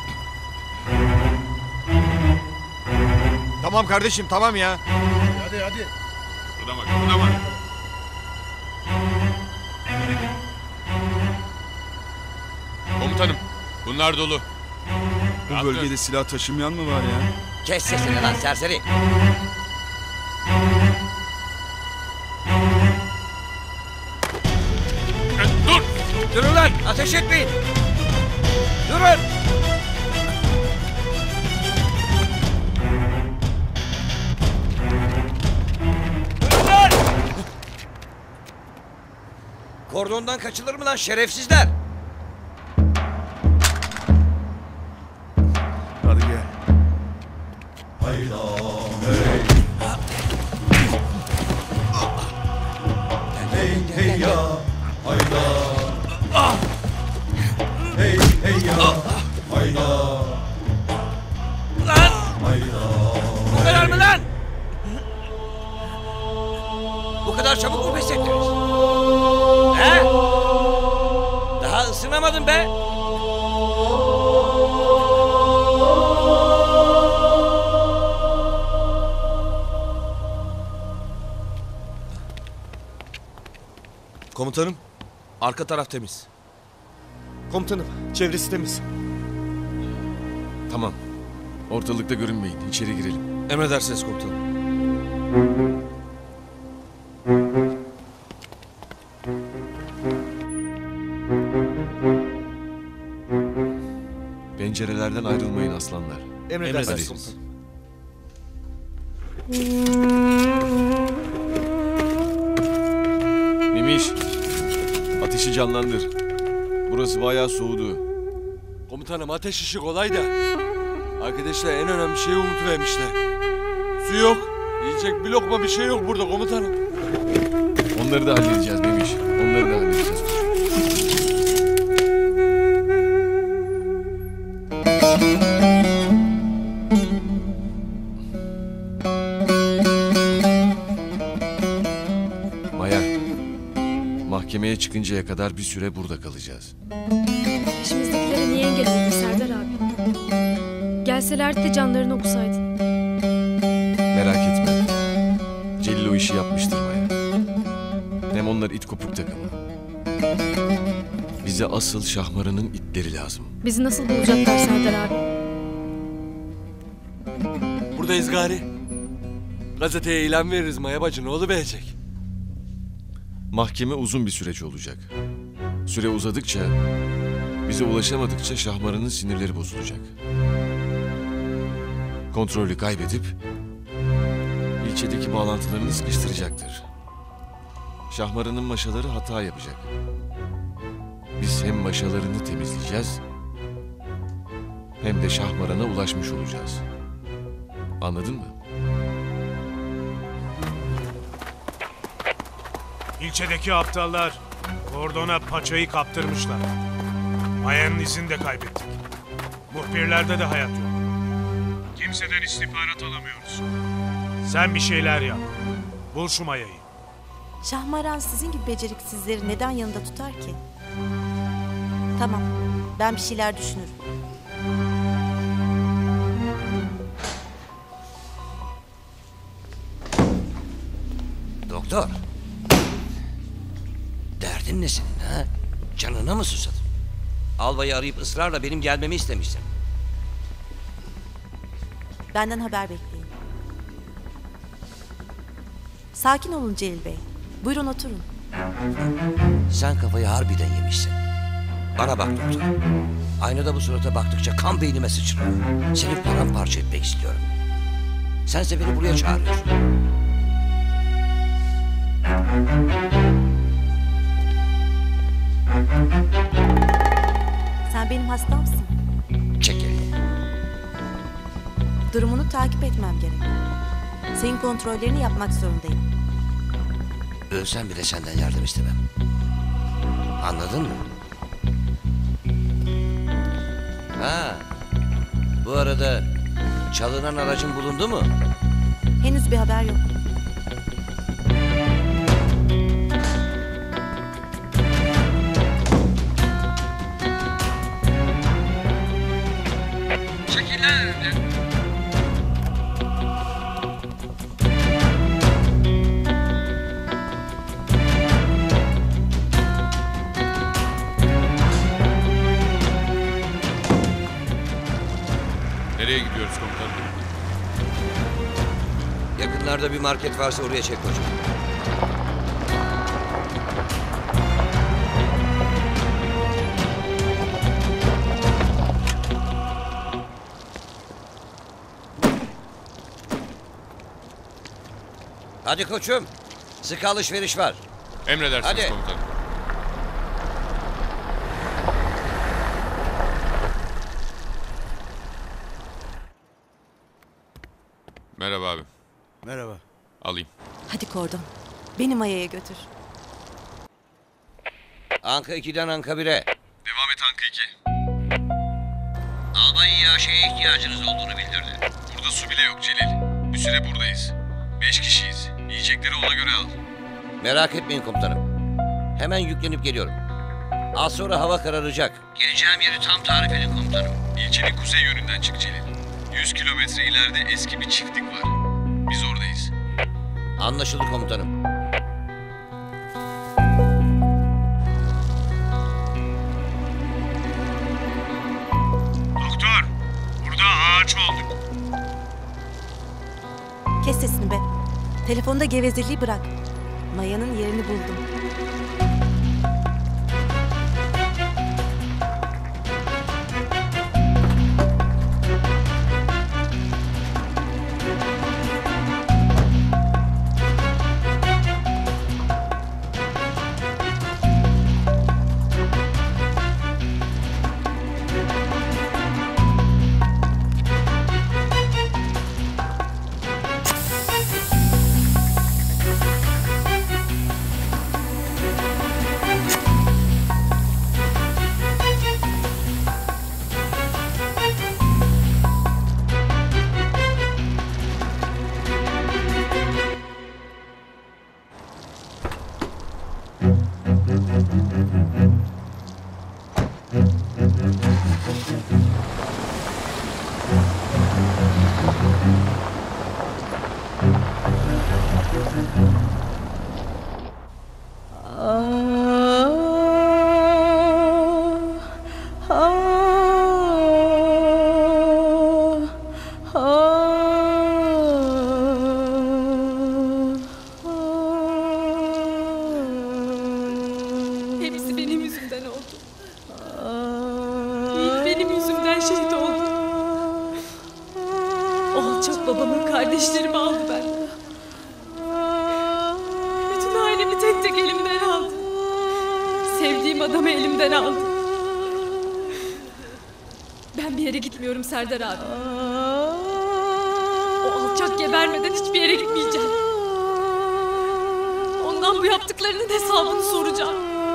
Tamam kardeşim, tamam ya. Hadi. Kıpırdama. Komutanım, bunlar dolu. Bu bölgede silah taşımayan mı var ya? Kes sesini lan serseri. Dur! Durun lan, ateş etmeyin. Durun. Durun lan. Kordondan kaçılır mı lan şerefsizler? Hadi gel. Hayda, hey ya, hayda. Hey ya, hayda. Lan! Hayda. Bu kadar mı lan? Bu kadar çabuk mu pes ettiniz? He? Daha ısınamadın be. Komutanım, arka taraf temiz. Komutanım, çevresi temiz. Tamam. Ortalıkta görünmeyin. İçeri girelim. Emredersiniz komutanım. Pencerelerden ayrılmayın aslanlar. Emredersiniz Hadi. komutanım. Memiş. Ateşi canlandır. Burası bayağı soğudu. Komutanım, ateş işi kolay da arkadaşlar en önemli şeyi unutuvermişler. Su yok. Yiyecek bir lokma bir şey yok burada komutanım. Onları da halledeceğiz Memiş. Onları da halledeceğiz. Maya, mahkemeye çıkıncaya kadar bir süre burada kalacağız. Peşimizdekilere niye engel oldun Serdar abi? Gelselerdi de canlarını okusaydın. Merak etme. Celil o işi yapmıştır Maya. Hem onlar it kopuk takımı. Bize asıl Şahmaran'ın itleri lazım. Bizi nasıl bulacaklar Serdar abi? Buradayız gari. Gazeteye ilan veririz Maya bacı, ne oluverecek? Mahkeme uzun bir süreç olacak. Süre uzadıkça, bize ulaşamadıkça Şahmaran'ın sinirleri bozulacak. Kontrolü kaybedip ilçedeki bağlantılarını sıkıştıracaktır. Şahmaran'ın maşaları hata yapacak. Biz hem maşalarını temizleyeceğiz hem de Şahmaran'a ulaşmış olacağız. Anladın mı? İlçedeki aptallar kordona paçayı kaptırmışlar. Aya'nın izini de kaybettik. Muhbirlerde de hayat yok. Kimseden istihbarat alamıyoruz. Sen bir şeyler yap. Bul şu Maya'yı. Şahmaran sizin gibi beceriksizleri neden yanında tutar ki? Tamam, ben bir şeyler düşünürüm. Doktor. Derdin ne senin ha? Canına mı susadın? Albayı arayıp ısrarla benim gelmemi istemişsin. Benden haber bekleyin. Sakin olun Celil Bey. Buyurun oturun. Sen kafayı harbiden yemişsin. Bana bak doktor. Aynada bu surata baktıkça kan beynime sıçrıyor. Seni paramparça etmek istiyorum. Sense beni buraya çağırıyorsun. Sen benim hastamsın. Çek elini. Durumunu takip etmem gerek. Senin kontrollerini yapmak zorundayım. Ölsem bile senden yardım istemem. Anladın mı? Ha. Bu arada çalınan aracın bulundu mu? Henüz bir haber yok. Çekil lan önümden. Nereye gidiyoruz komutanım? Yakınlarda bir market varsa oraya çek hocam. Hadi koçum. Sıkı alışveriş var. Emredersiniz Hadi. komutanım. Merhaba abi. Merhaba. Alayım. Hadi Kordon. Beni Maya'ya götür. Anka 2'den Anka 1'e. Devam et Anka 2. Albay İyaşe'ye ihtiyacınız olduğunu bildirdi. Burada su bile yok Celil. Bir süre buradayız. 5 kişiyiz. Yiyecekleri ona göre al. Merak etmeyin komutanım. Hemen yüklenip geliyorum. Az sonra hava kararacak. Geleceğim yeri tam tarif edin komutanım. İlçenin kuzey yönünden çık Celil. 100 kilometre ileride eski bir çiftlik var. Biz oradayız. Anlaşıldı komutanım. Doktor, burada ağaç olduk. Kes sesini be. Telefonda gevezeliği bırak. Maya'nın yerini buldum. Hepsi benim yüzümden oldu. Yiğit benim yüzümden şehit oldu. O alçak babamın kardeşlerimi aldı benden. Bütün ailemi tek tek elimden adamı elimden aldı. Ben bir yere gitmiyorum Serdar abi. O alçak gebermeden hiçbir yere gitmeyeceğim. Ondan bu yaptıklarının hesabını soracağım.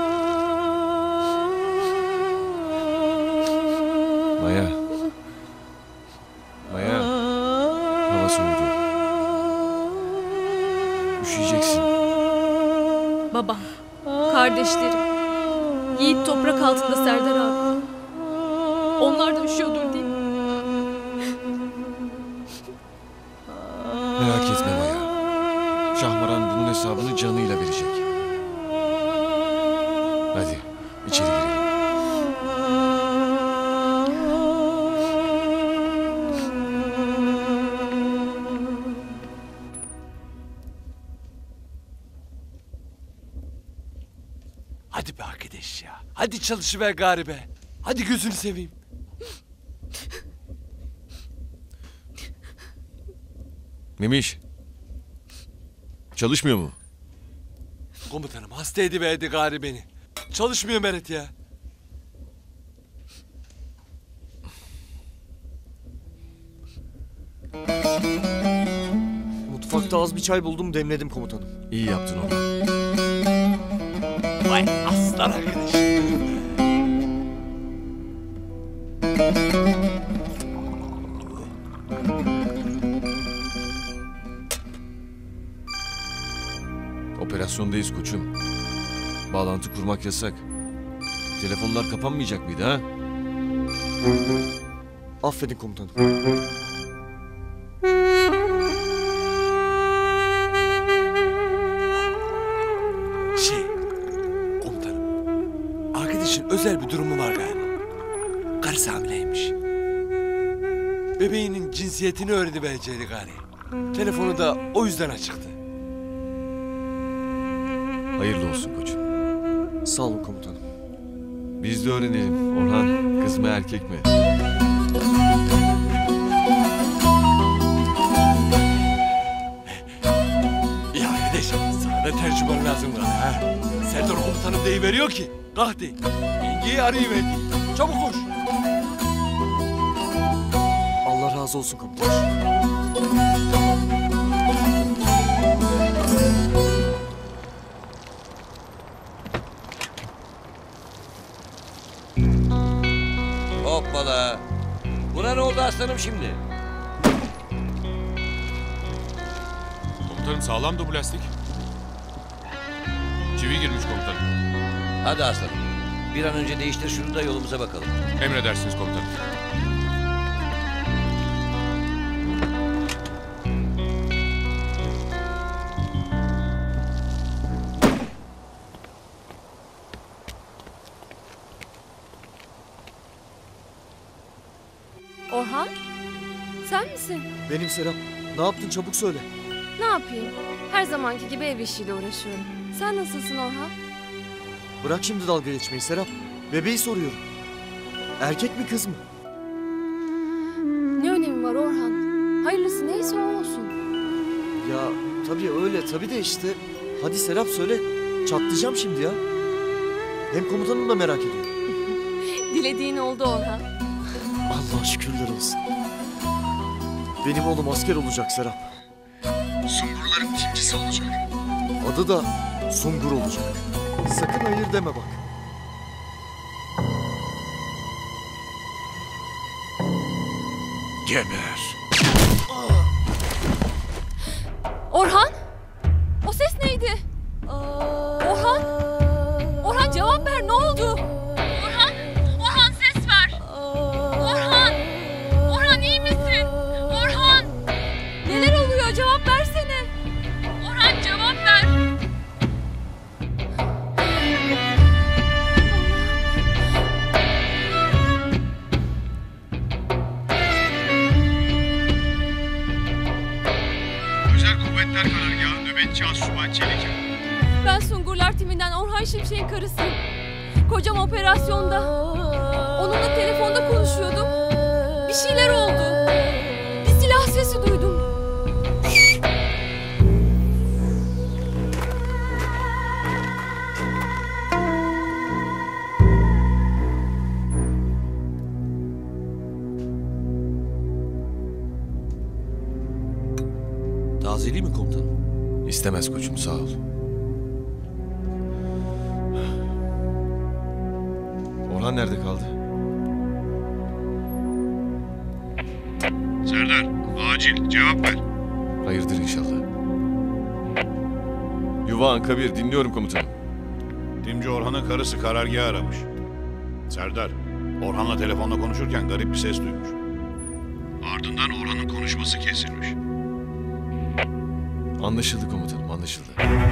Maya. Maya. Hava soğudu. Üşüyeceksin. Babam, kardeşlerim, Yiğit toprak altında Serdar abi. Onlar da üşüyordur değil mi? Merak etme Maya. Şahmaran bunun hesabını canıyla verecek. Hadi içeri girelim. Hadi be arkadaş ya. Hadi çalışıver gari be. Hadi gözünü seveyim. Memiş. Çalışmıyor mu? Komutanım hasta ediverdi gari beni. Çalışmıyor Meret ya. Mutfakta az bir çay buldum, demledim komutanım. İyi yaptın onu. Vay aslan arkadaş. Operasyondayız koçum. Bağlantı kurmak yasak. Telefonlar kapanmayacak mıydı ha? Affedin komutanım. Komutanım. Arkadaşın özel bir durumu var galiba. Karısı hamileymiş. Bebeğinin cinsiyetini öğrenivereceğini gari. Telefonu da o yüzden açıktı. Hayırlı olsun koçum. Sağ olun komutanım. Biz de öğrenelim. Orhan kız mı erkek mi? Ya arkadaş sana da tercüman lazım gari ha. Serdar komutanım deyiveriyor ki. Kalk de. Yengeyi arayıverdi. Çabuk koş. Allah razı olsun komutanım. Hoppala. Buna ne oldu aslanım şimdi? Komutanım sağlam da bu lastik. Çivi girmiş komutanım. Hadi aslanım. Bir an önce değiştir şunu da yolumuza bakalım. Emredersiniz komutanım. Orhan, sen misin? Benim Serap. Ne yaptın, çabuk söyle. Ne yapayım? Her zamanki gibi ev işiyle uğraşıyorum. Sen nasılsın Orhan? Bırak şimdi dalga geçmeyi Serap. Bebeği soruyorum. Erkek mi kız mı? Ne önemi var Orhan? Hayırlısı neyse o olsun. Ya tabii öyle tabii de işte. Hadi Serap söyle. Çatlayacağım şimdi ya. Hem komutanım da merak ediyor. Dilediğin oldu Orhan. Allah şükürler olsun. Benim oğlum asker olacak Serap. Sungurların timcisi olacak. Adı da Sungur olacak. Sakın hayır deme bak. Geber. Orhan? O ses neydi? Orhan? Orhan cevap ver, ne oldu? Orhan? Orhan ses ver. Orhan? Orhan iyi misin? Orhan? Neler oluyor? Cevap versene. Orhan cevap ver. Özel Kuvvetler Karargahı nöbetçi Assubay Çelik. Ben Sungurlar timinden Orhan Şimşek'in karısıyım. Kocam operasyonda. Onunla telefonda konuşuyordum. Bir şeyler oldu. Bir silah sesi duydum. Tazeli mi komutanım? İstemez koçum, sağ ol. Orhan nerede kaldı? Serdar, acil cevap ver. Hayırdır inşallah. Yuva Anka 1, dinliyorum komutanım. Timci Orhan'ın karısı karargahı aramış. Serdar, Orhan'la telefonla konuşurken garip bir ses duymuş. Ardından Orhan'ın konuşması kesilmiş. Anlaşıldı komutanım, anlaşıldı.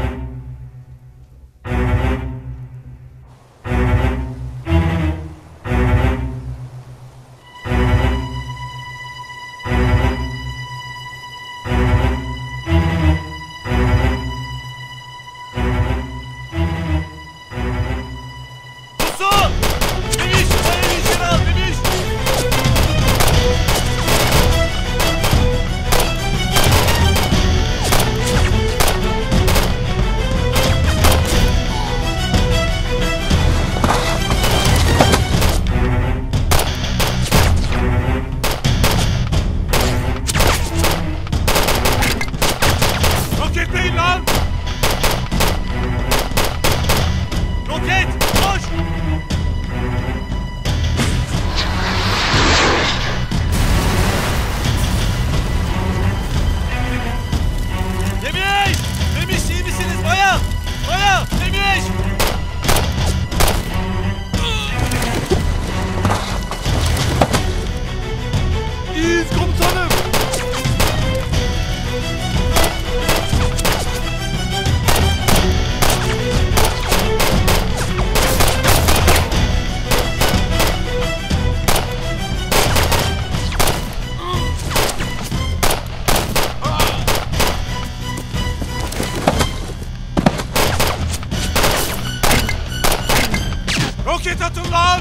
Roket atın lan!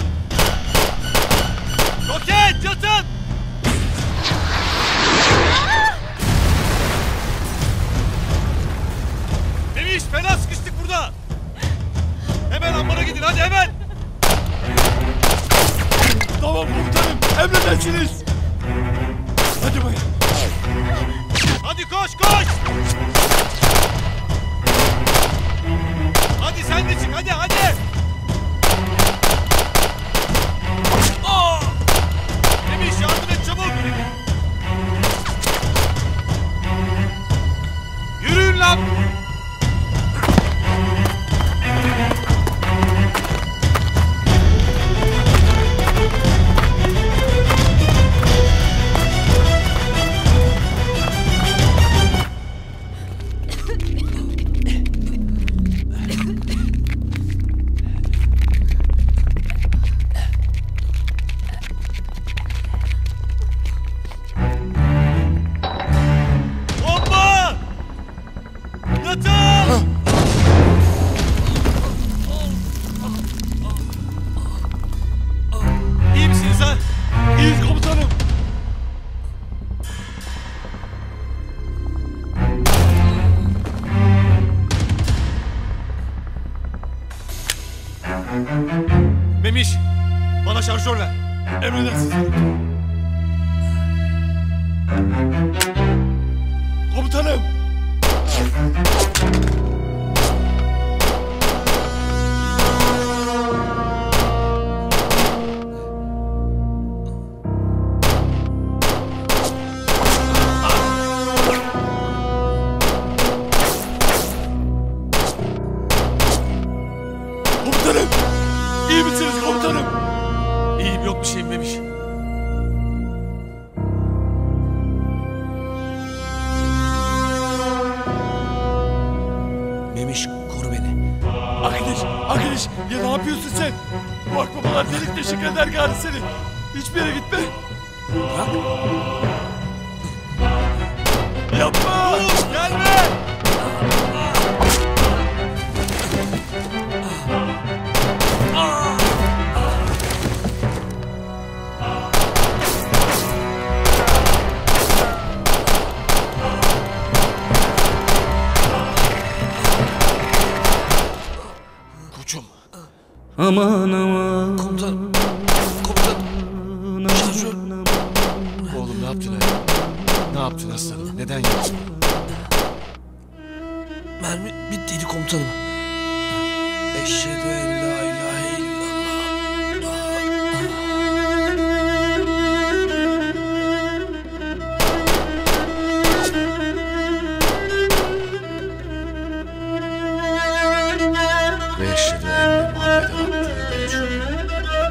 Roket yatın! Memiş fena sıkıştık burada. Hemen ambara gidin hadi hemen. Tamam komutanım, emredersiniz. Hadi bayan. Hadi koş koş! Hadi sen de çık hadi hadi! Memiş yardım et çabuk! Yürüyün lan! Bomba! Yatın! İyi misiniz ha? İyiyiz komutanım. Memiş, bana şarjör ver. Emredersiniz. Komutanım. Komutanım. İyi misiniz komutanım? İyiyim yok bir şeyim Memiş. Memiş koru beni. Arkadaş ya ne yapıyorsun sen? Bu akbabalar delik deşik eder gari seni. Hiçbir yere gitme. Bırak. Yapma. Gelme! Koçum. Aman aman. Komutanım. Şarjör. Oğlum ne yaptın ha? Ne yaptın aslanım? Neden yaptın? Mermi bittiydi komutanım. Eşhedü en la ilahe Ve eşhedü enne Muhammeden abdühü ve resulühü.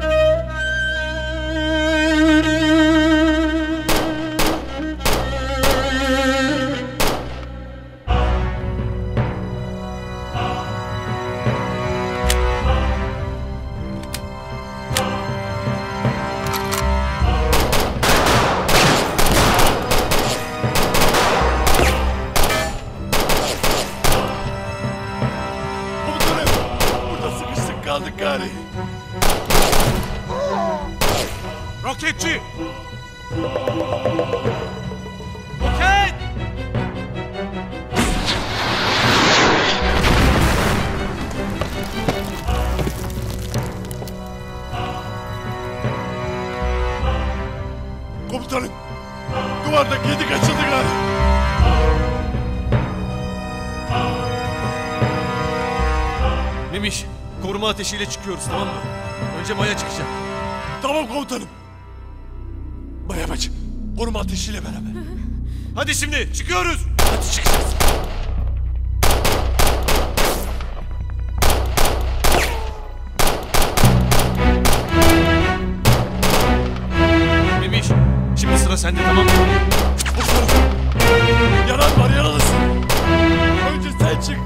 Kaldık gari. Roketçi! Roket! Komutanım, duvardaki yedi kaçıldı gari. Memiş, koruma ateşiyle çıkıyoruz, tamam mı? Önce Maya çıkacak. Tamam komutanım. Maya bacı, koruma ateşiyle beraber. Hadi şimdi çıkıyoruz. Hadi çıkacağız. Memiş, şimdi sıra sende, tamam mı? Komutanım, yaran var, yaralısın. Önce sen çık.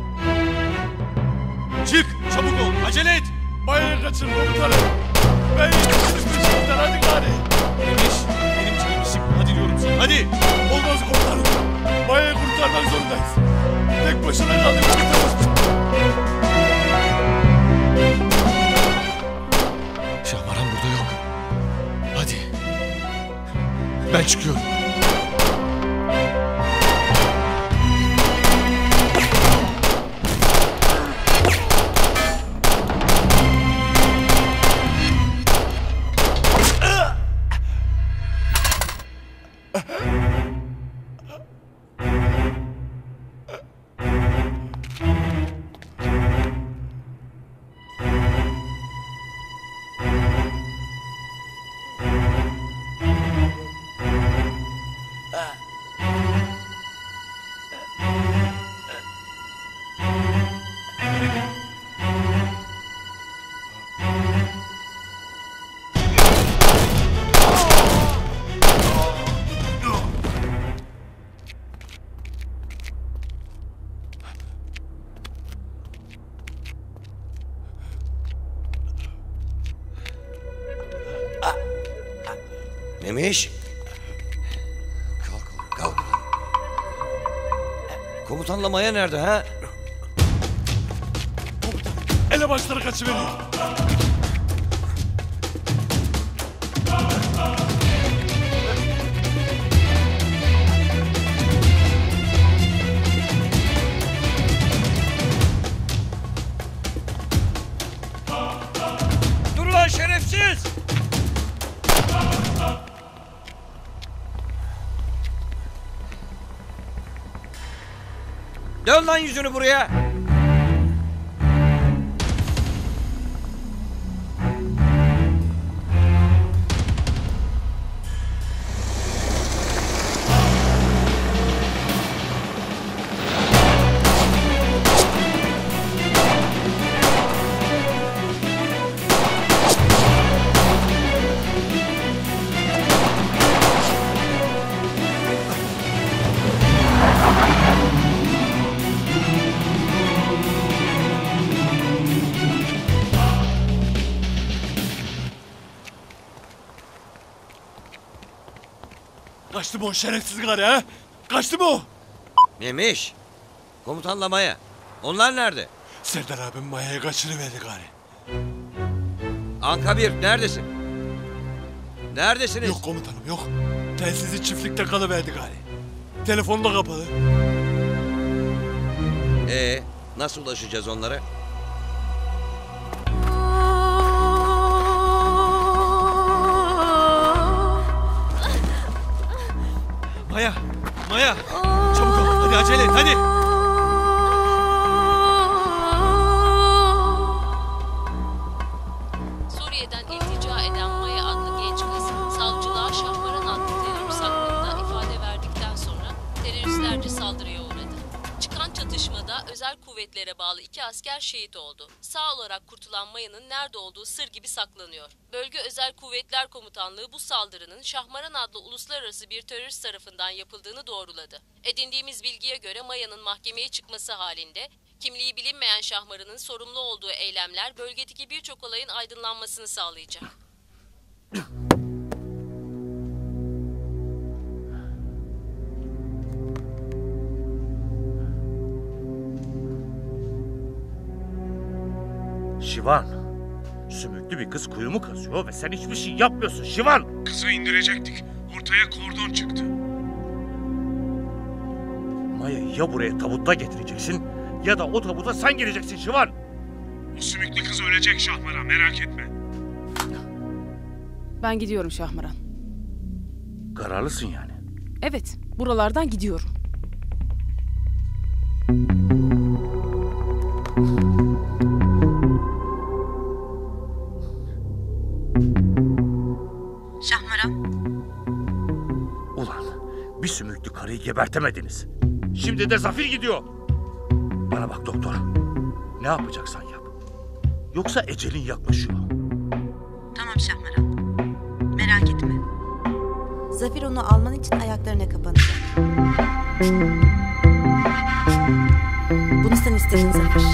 Çık, çabuk ol, acele et. Maya'yı kaçır komutanım. Ben yetiştim peşimden, hadi gari. Memiş, benim canım sık. Hadi diyorum sana, hadi. Olmaz komutanım. Maya'yı kurtarmak zorundayız. Tek başına kaldık komutanım. Şahmaran burada yok. Hadi. Ben çıkıyorum. Memiş. Kalk, kalk. Komutanla Maya nerede ha? Komutanım, elebaşları kaçıveriyor. Dur lan şerefsiz! Dön lan yüzünü buraya. Kaçtı mı o şerefsiz gari ha? Kaçtı mı o? Memiş. Komutanla Maya. Onlar nerede? Serdar abim Maya'yı kaçırıverdi gari. Anka 1 neredesin? Neredesiniz? Yok komutanım yok. Telsizi çiftlikte kalıverdi gari. Telefonu da kapalı. Nasıl ulaşacağız onlara? Maya, Maya. Çabuk ol, hadi acele et, hadi. kuvvetlere bağlı 2 asker şehit oldu. Sağ olarak kurtulan Maya'nın nerede olduğu sır gibi saklanıyor. Bölge Özel Kuvvetler Komutanlığı bu saldırının Şahmaran adlı uluslararası bir terörist tarafından yapıldığını doğruladı. Edindiğimiz bilgiye göre Maya'nın mahkemeye çıkması halinde kimliği bilinmeyen Şahmaran'ın sorumlu olduğu eylemler bölgedeki birçok olayın aydınlanmasını sağlayacak. Şivan, sümüklü bir kız kuyumu kazıyor ve sen hiçbir şey yapmıyorsun Şivan. Kızı indirecektik. Ortaya kordon çıktı. Maya'yı ya buraya tabutta getireceksin ya da o tabuta sen gireceksin Şivan. O sümüklü kız ölecek Şahmaran, merak etme. Ben gidiyorum Şahmaran. Kararlısın yani. Evet, buralardan gidiyorum. Şahmaran. Ulan bir sümüklü karıyı gebertemediniz. Şimdi de Zafer gidiyor. Bana bak doktor. Ne yapacaksan yap. Yoksa ecelin yaklaşıyor. Tamam Şahmaran. Merak etme. Zafer onu alman için ayaklarına kapanacak. Bunu sen istedin Zafer.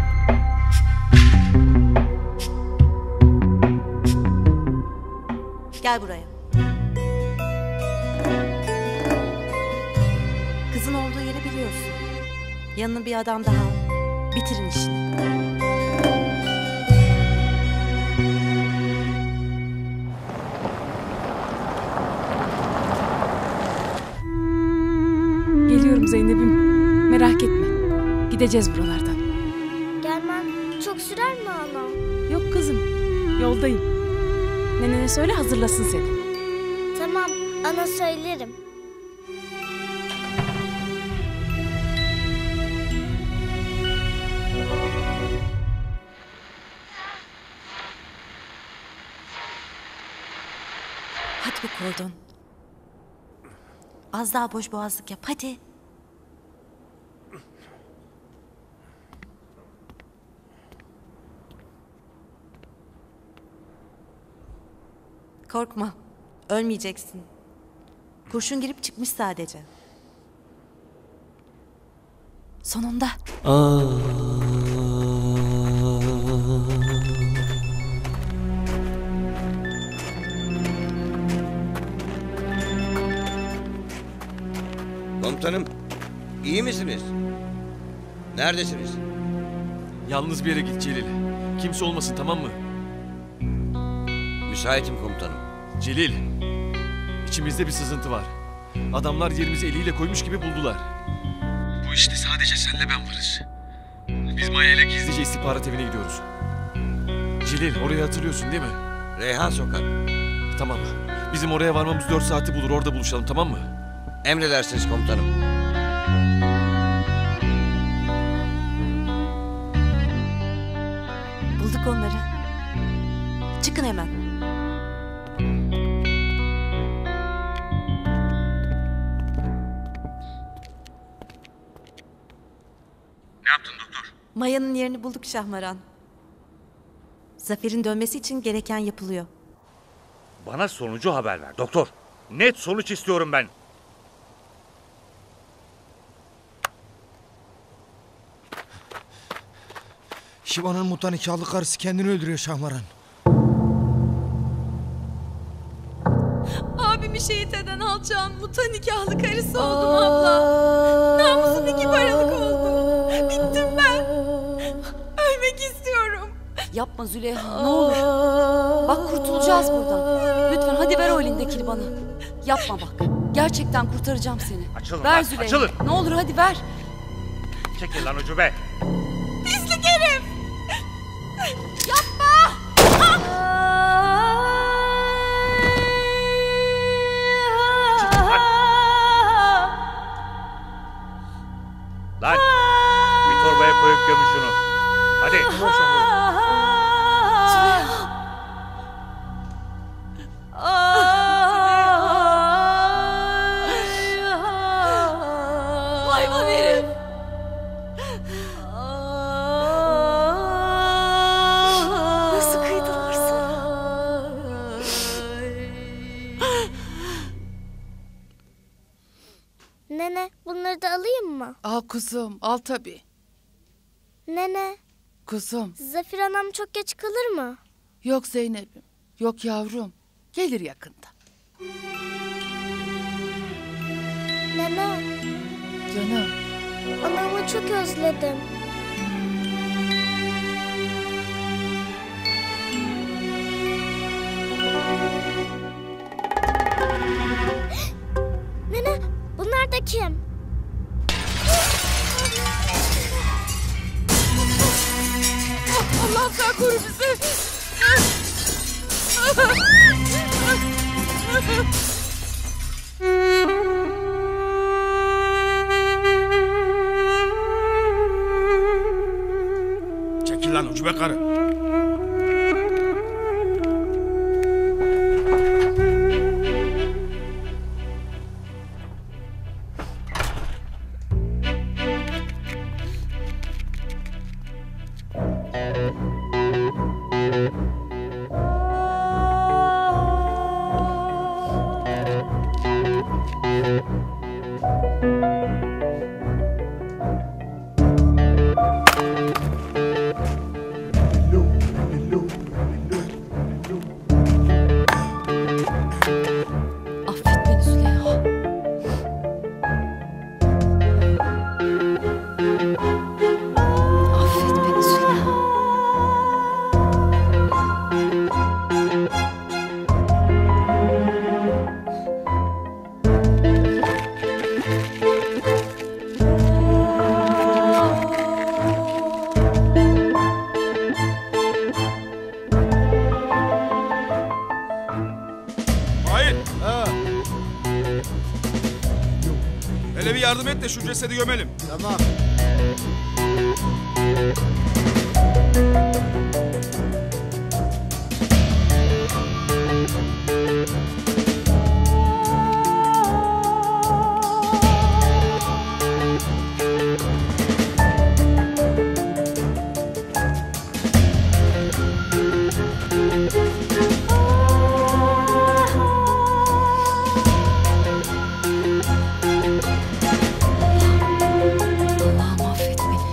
Gel buraya. Kızın olduğu yeri biliyorsun. Yanına bir adam daha al. Bitirin işini. Geliyorum Zeynep'im. Merak etme. Gideceğiz buralardan. Gelmem çok sürer mi ana? Yok kızım. Yoldayım. Nenene söyle hazırlasın seni. Tamam ana söylerim. Hadi be kordon. Az daha boş boğazlık yap hadi. Korkma. Ölmeyeceksin. Kurşun girip çıkmış sadece. Sonunda. Komutanım, iyi misiniz? Neredesiniz? Yalnız bir yere git Celil. Kimse olmasın, tamam mı? Müsaitim komutanım. Celil, içimizde bir sızıntı var. Adamlar yerimizi eliyle koymuş gibi buldular. Bu işte sadece senle ben varız. Biz Maya ile gizlice istihbarat evine gidiyoruz. Celil, orayı hatırlıyorsun değil mi? Reyhan Sokak. Tamam. Bizim oraya varmamız 4 saati bulur. Orada buluşalım, tamam mı? Emredersiniz komutanım. Bulduk onları. Çıkın hemen. Ne yaptın doktor? Maya'nın yerini bulduk Şahmaran. Zafer'in dönmesi için gereken yapılıyor. Bana sonucu haber ver doktor. Net sonuç istiyorum ben. Şivan'ın mutan nikahlı karısı kendini öldürüyor Şahmaran. Abimi şehit eden alçağın muta nikahlı karısı oldum abla. Namusum 2 paralık oldu. Bittim ben. Ölmek istiyorum. Yapma Züleyha ne olur. Bak kurtulacağız buradan. Lütfen hadi ver o elindekini bana. Yapma bak. Gerçekten kurtaracağım seni. Açılın ver lan, Züleyha. açılın. Ne olur hadi ver. Çekil lan ucube. Pislik herif. Yapma. Lan bir torbaya koyup gömün şunu. Hadi. Hayvan herif. Nene, bunları da alayım mı? Al kuzum, al tabii. Nene. Kuzum. Zafer anam çok geç kalır mı? Yok Zeynep'im, yok yavrum. Gelir yakında. Nene. Canım. Anamı çok özledim. Nene, bunlar da kim? Allah sen koru bizi. Çekil lan ucube karı. Affet beni Züleyha. Affet beni Züleyha. Hayır. Hele bir yardım et de şu cesedi gömelim. Tamam. Allah'ım affet beni.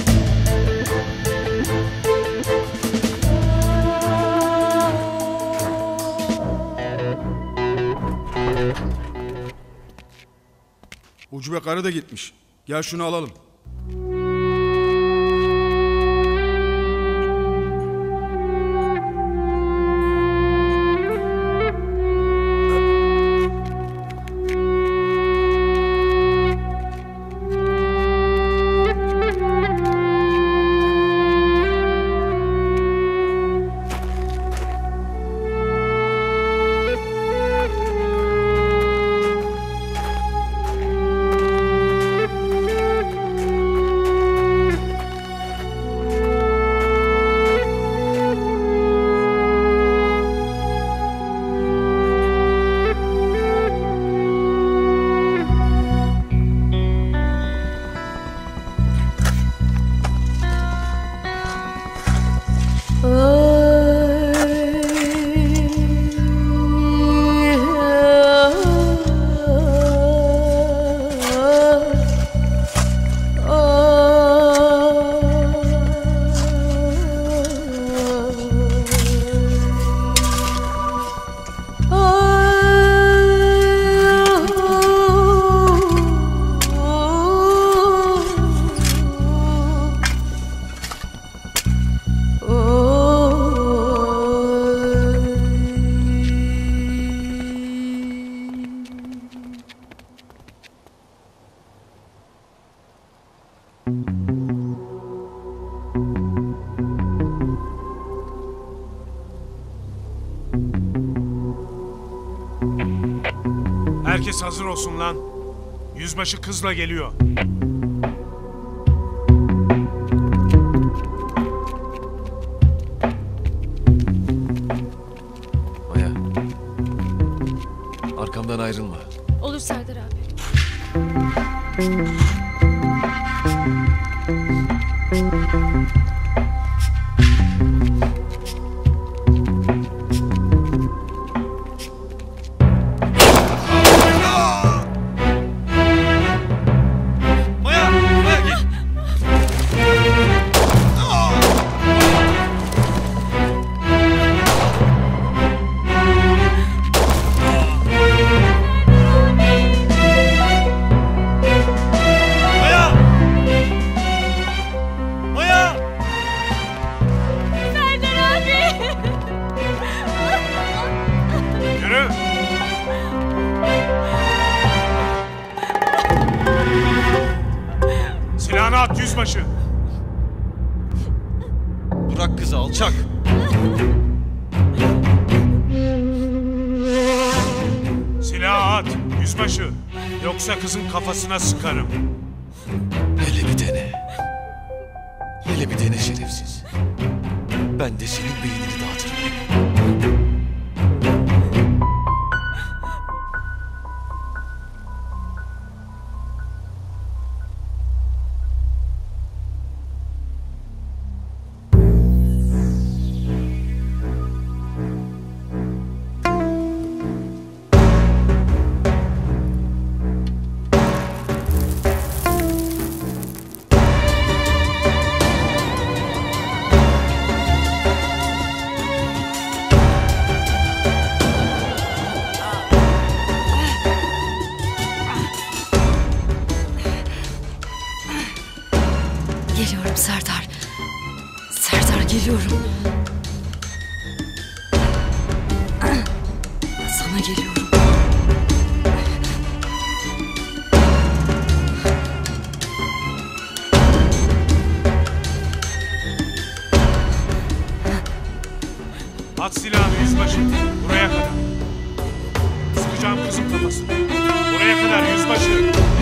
Ucube karı da gitmiş. Gel şunu alalım. Herkes hazır olsun lan. Yüzbaşı kızla geliyor. Maya. Arkamdan ayrılma. Olur Serdar abi. yüzbaşı. Bırak kızı alçak. Silahı at yüzbaşı. Yoksa kızın kafasına sıkarım. Hele bir dene. Hele bir dene şerefsiz. Ben de senin beynini dağıtırım. Geliyorum Serdar. Serdar geliyorum. Sana geliyorum. At silahını yüzbaşı. Buraya kadar. Sıkacağım kızın kafasını. Buraya kadar yüzbaşı.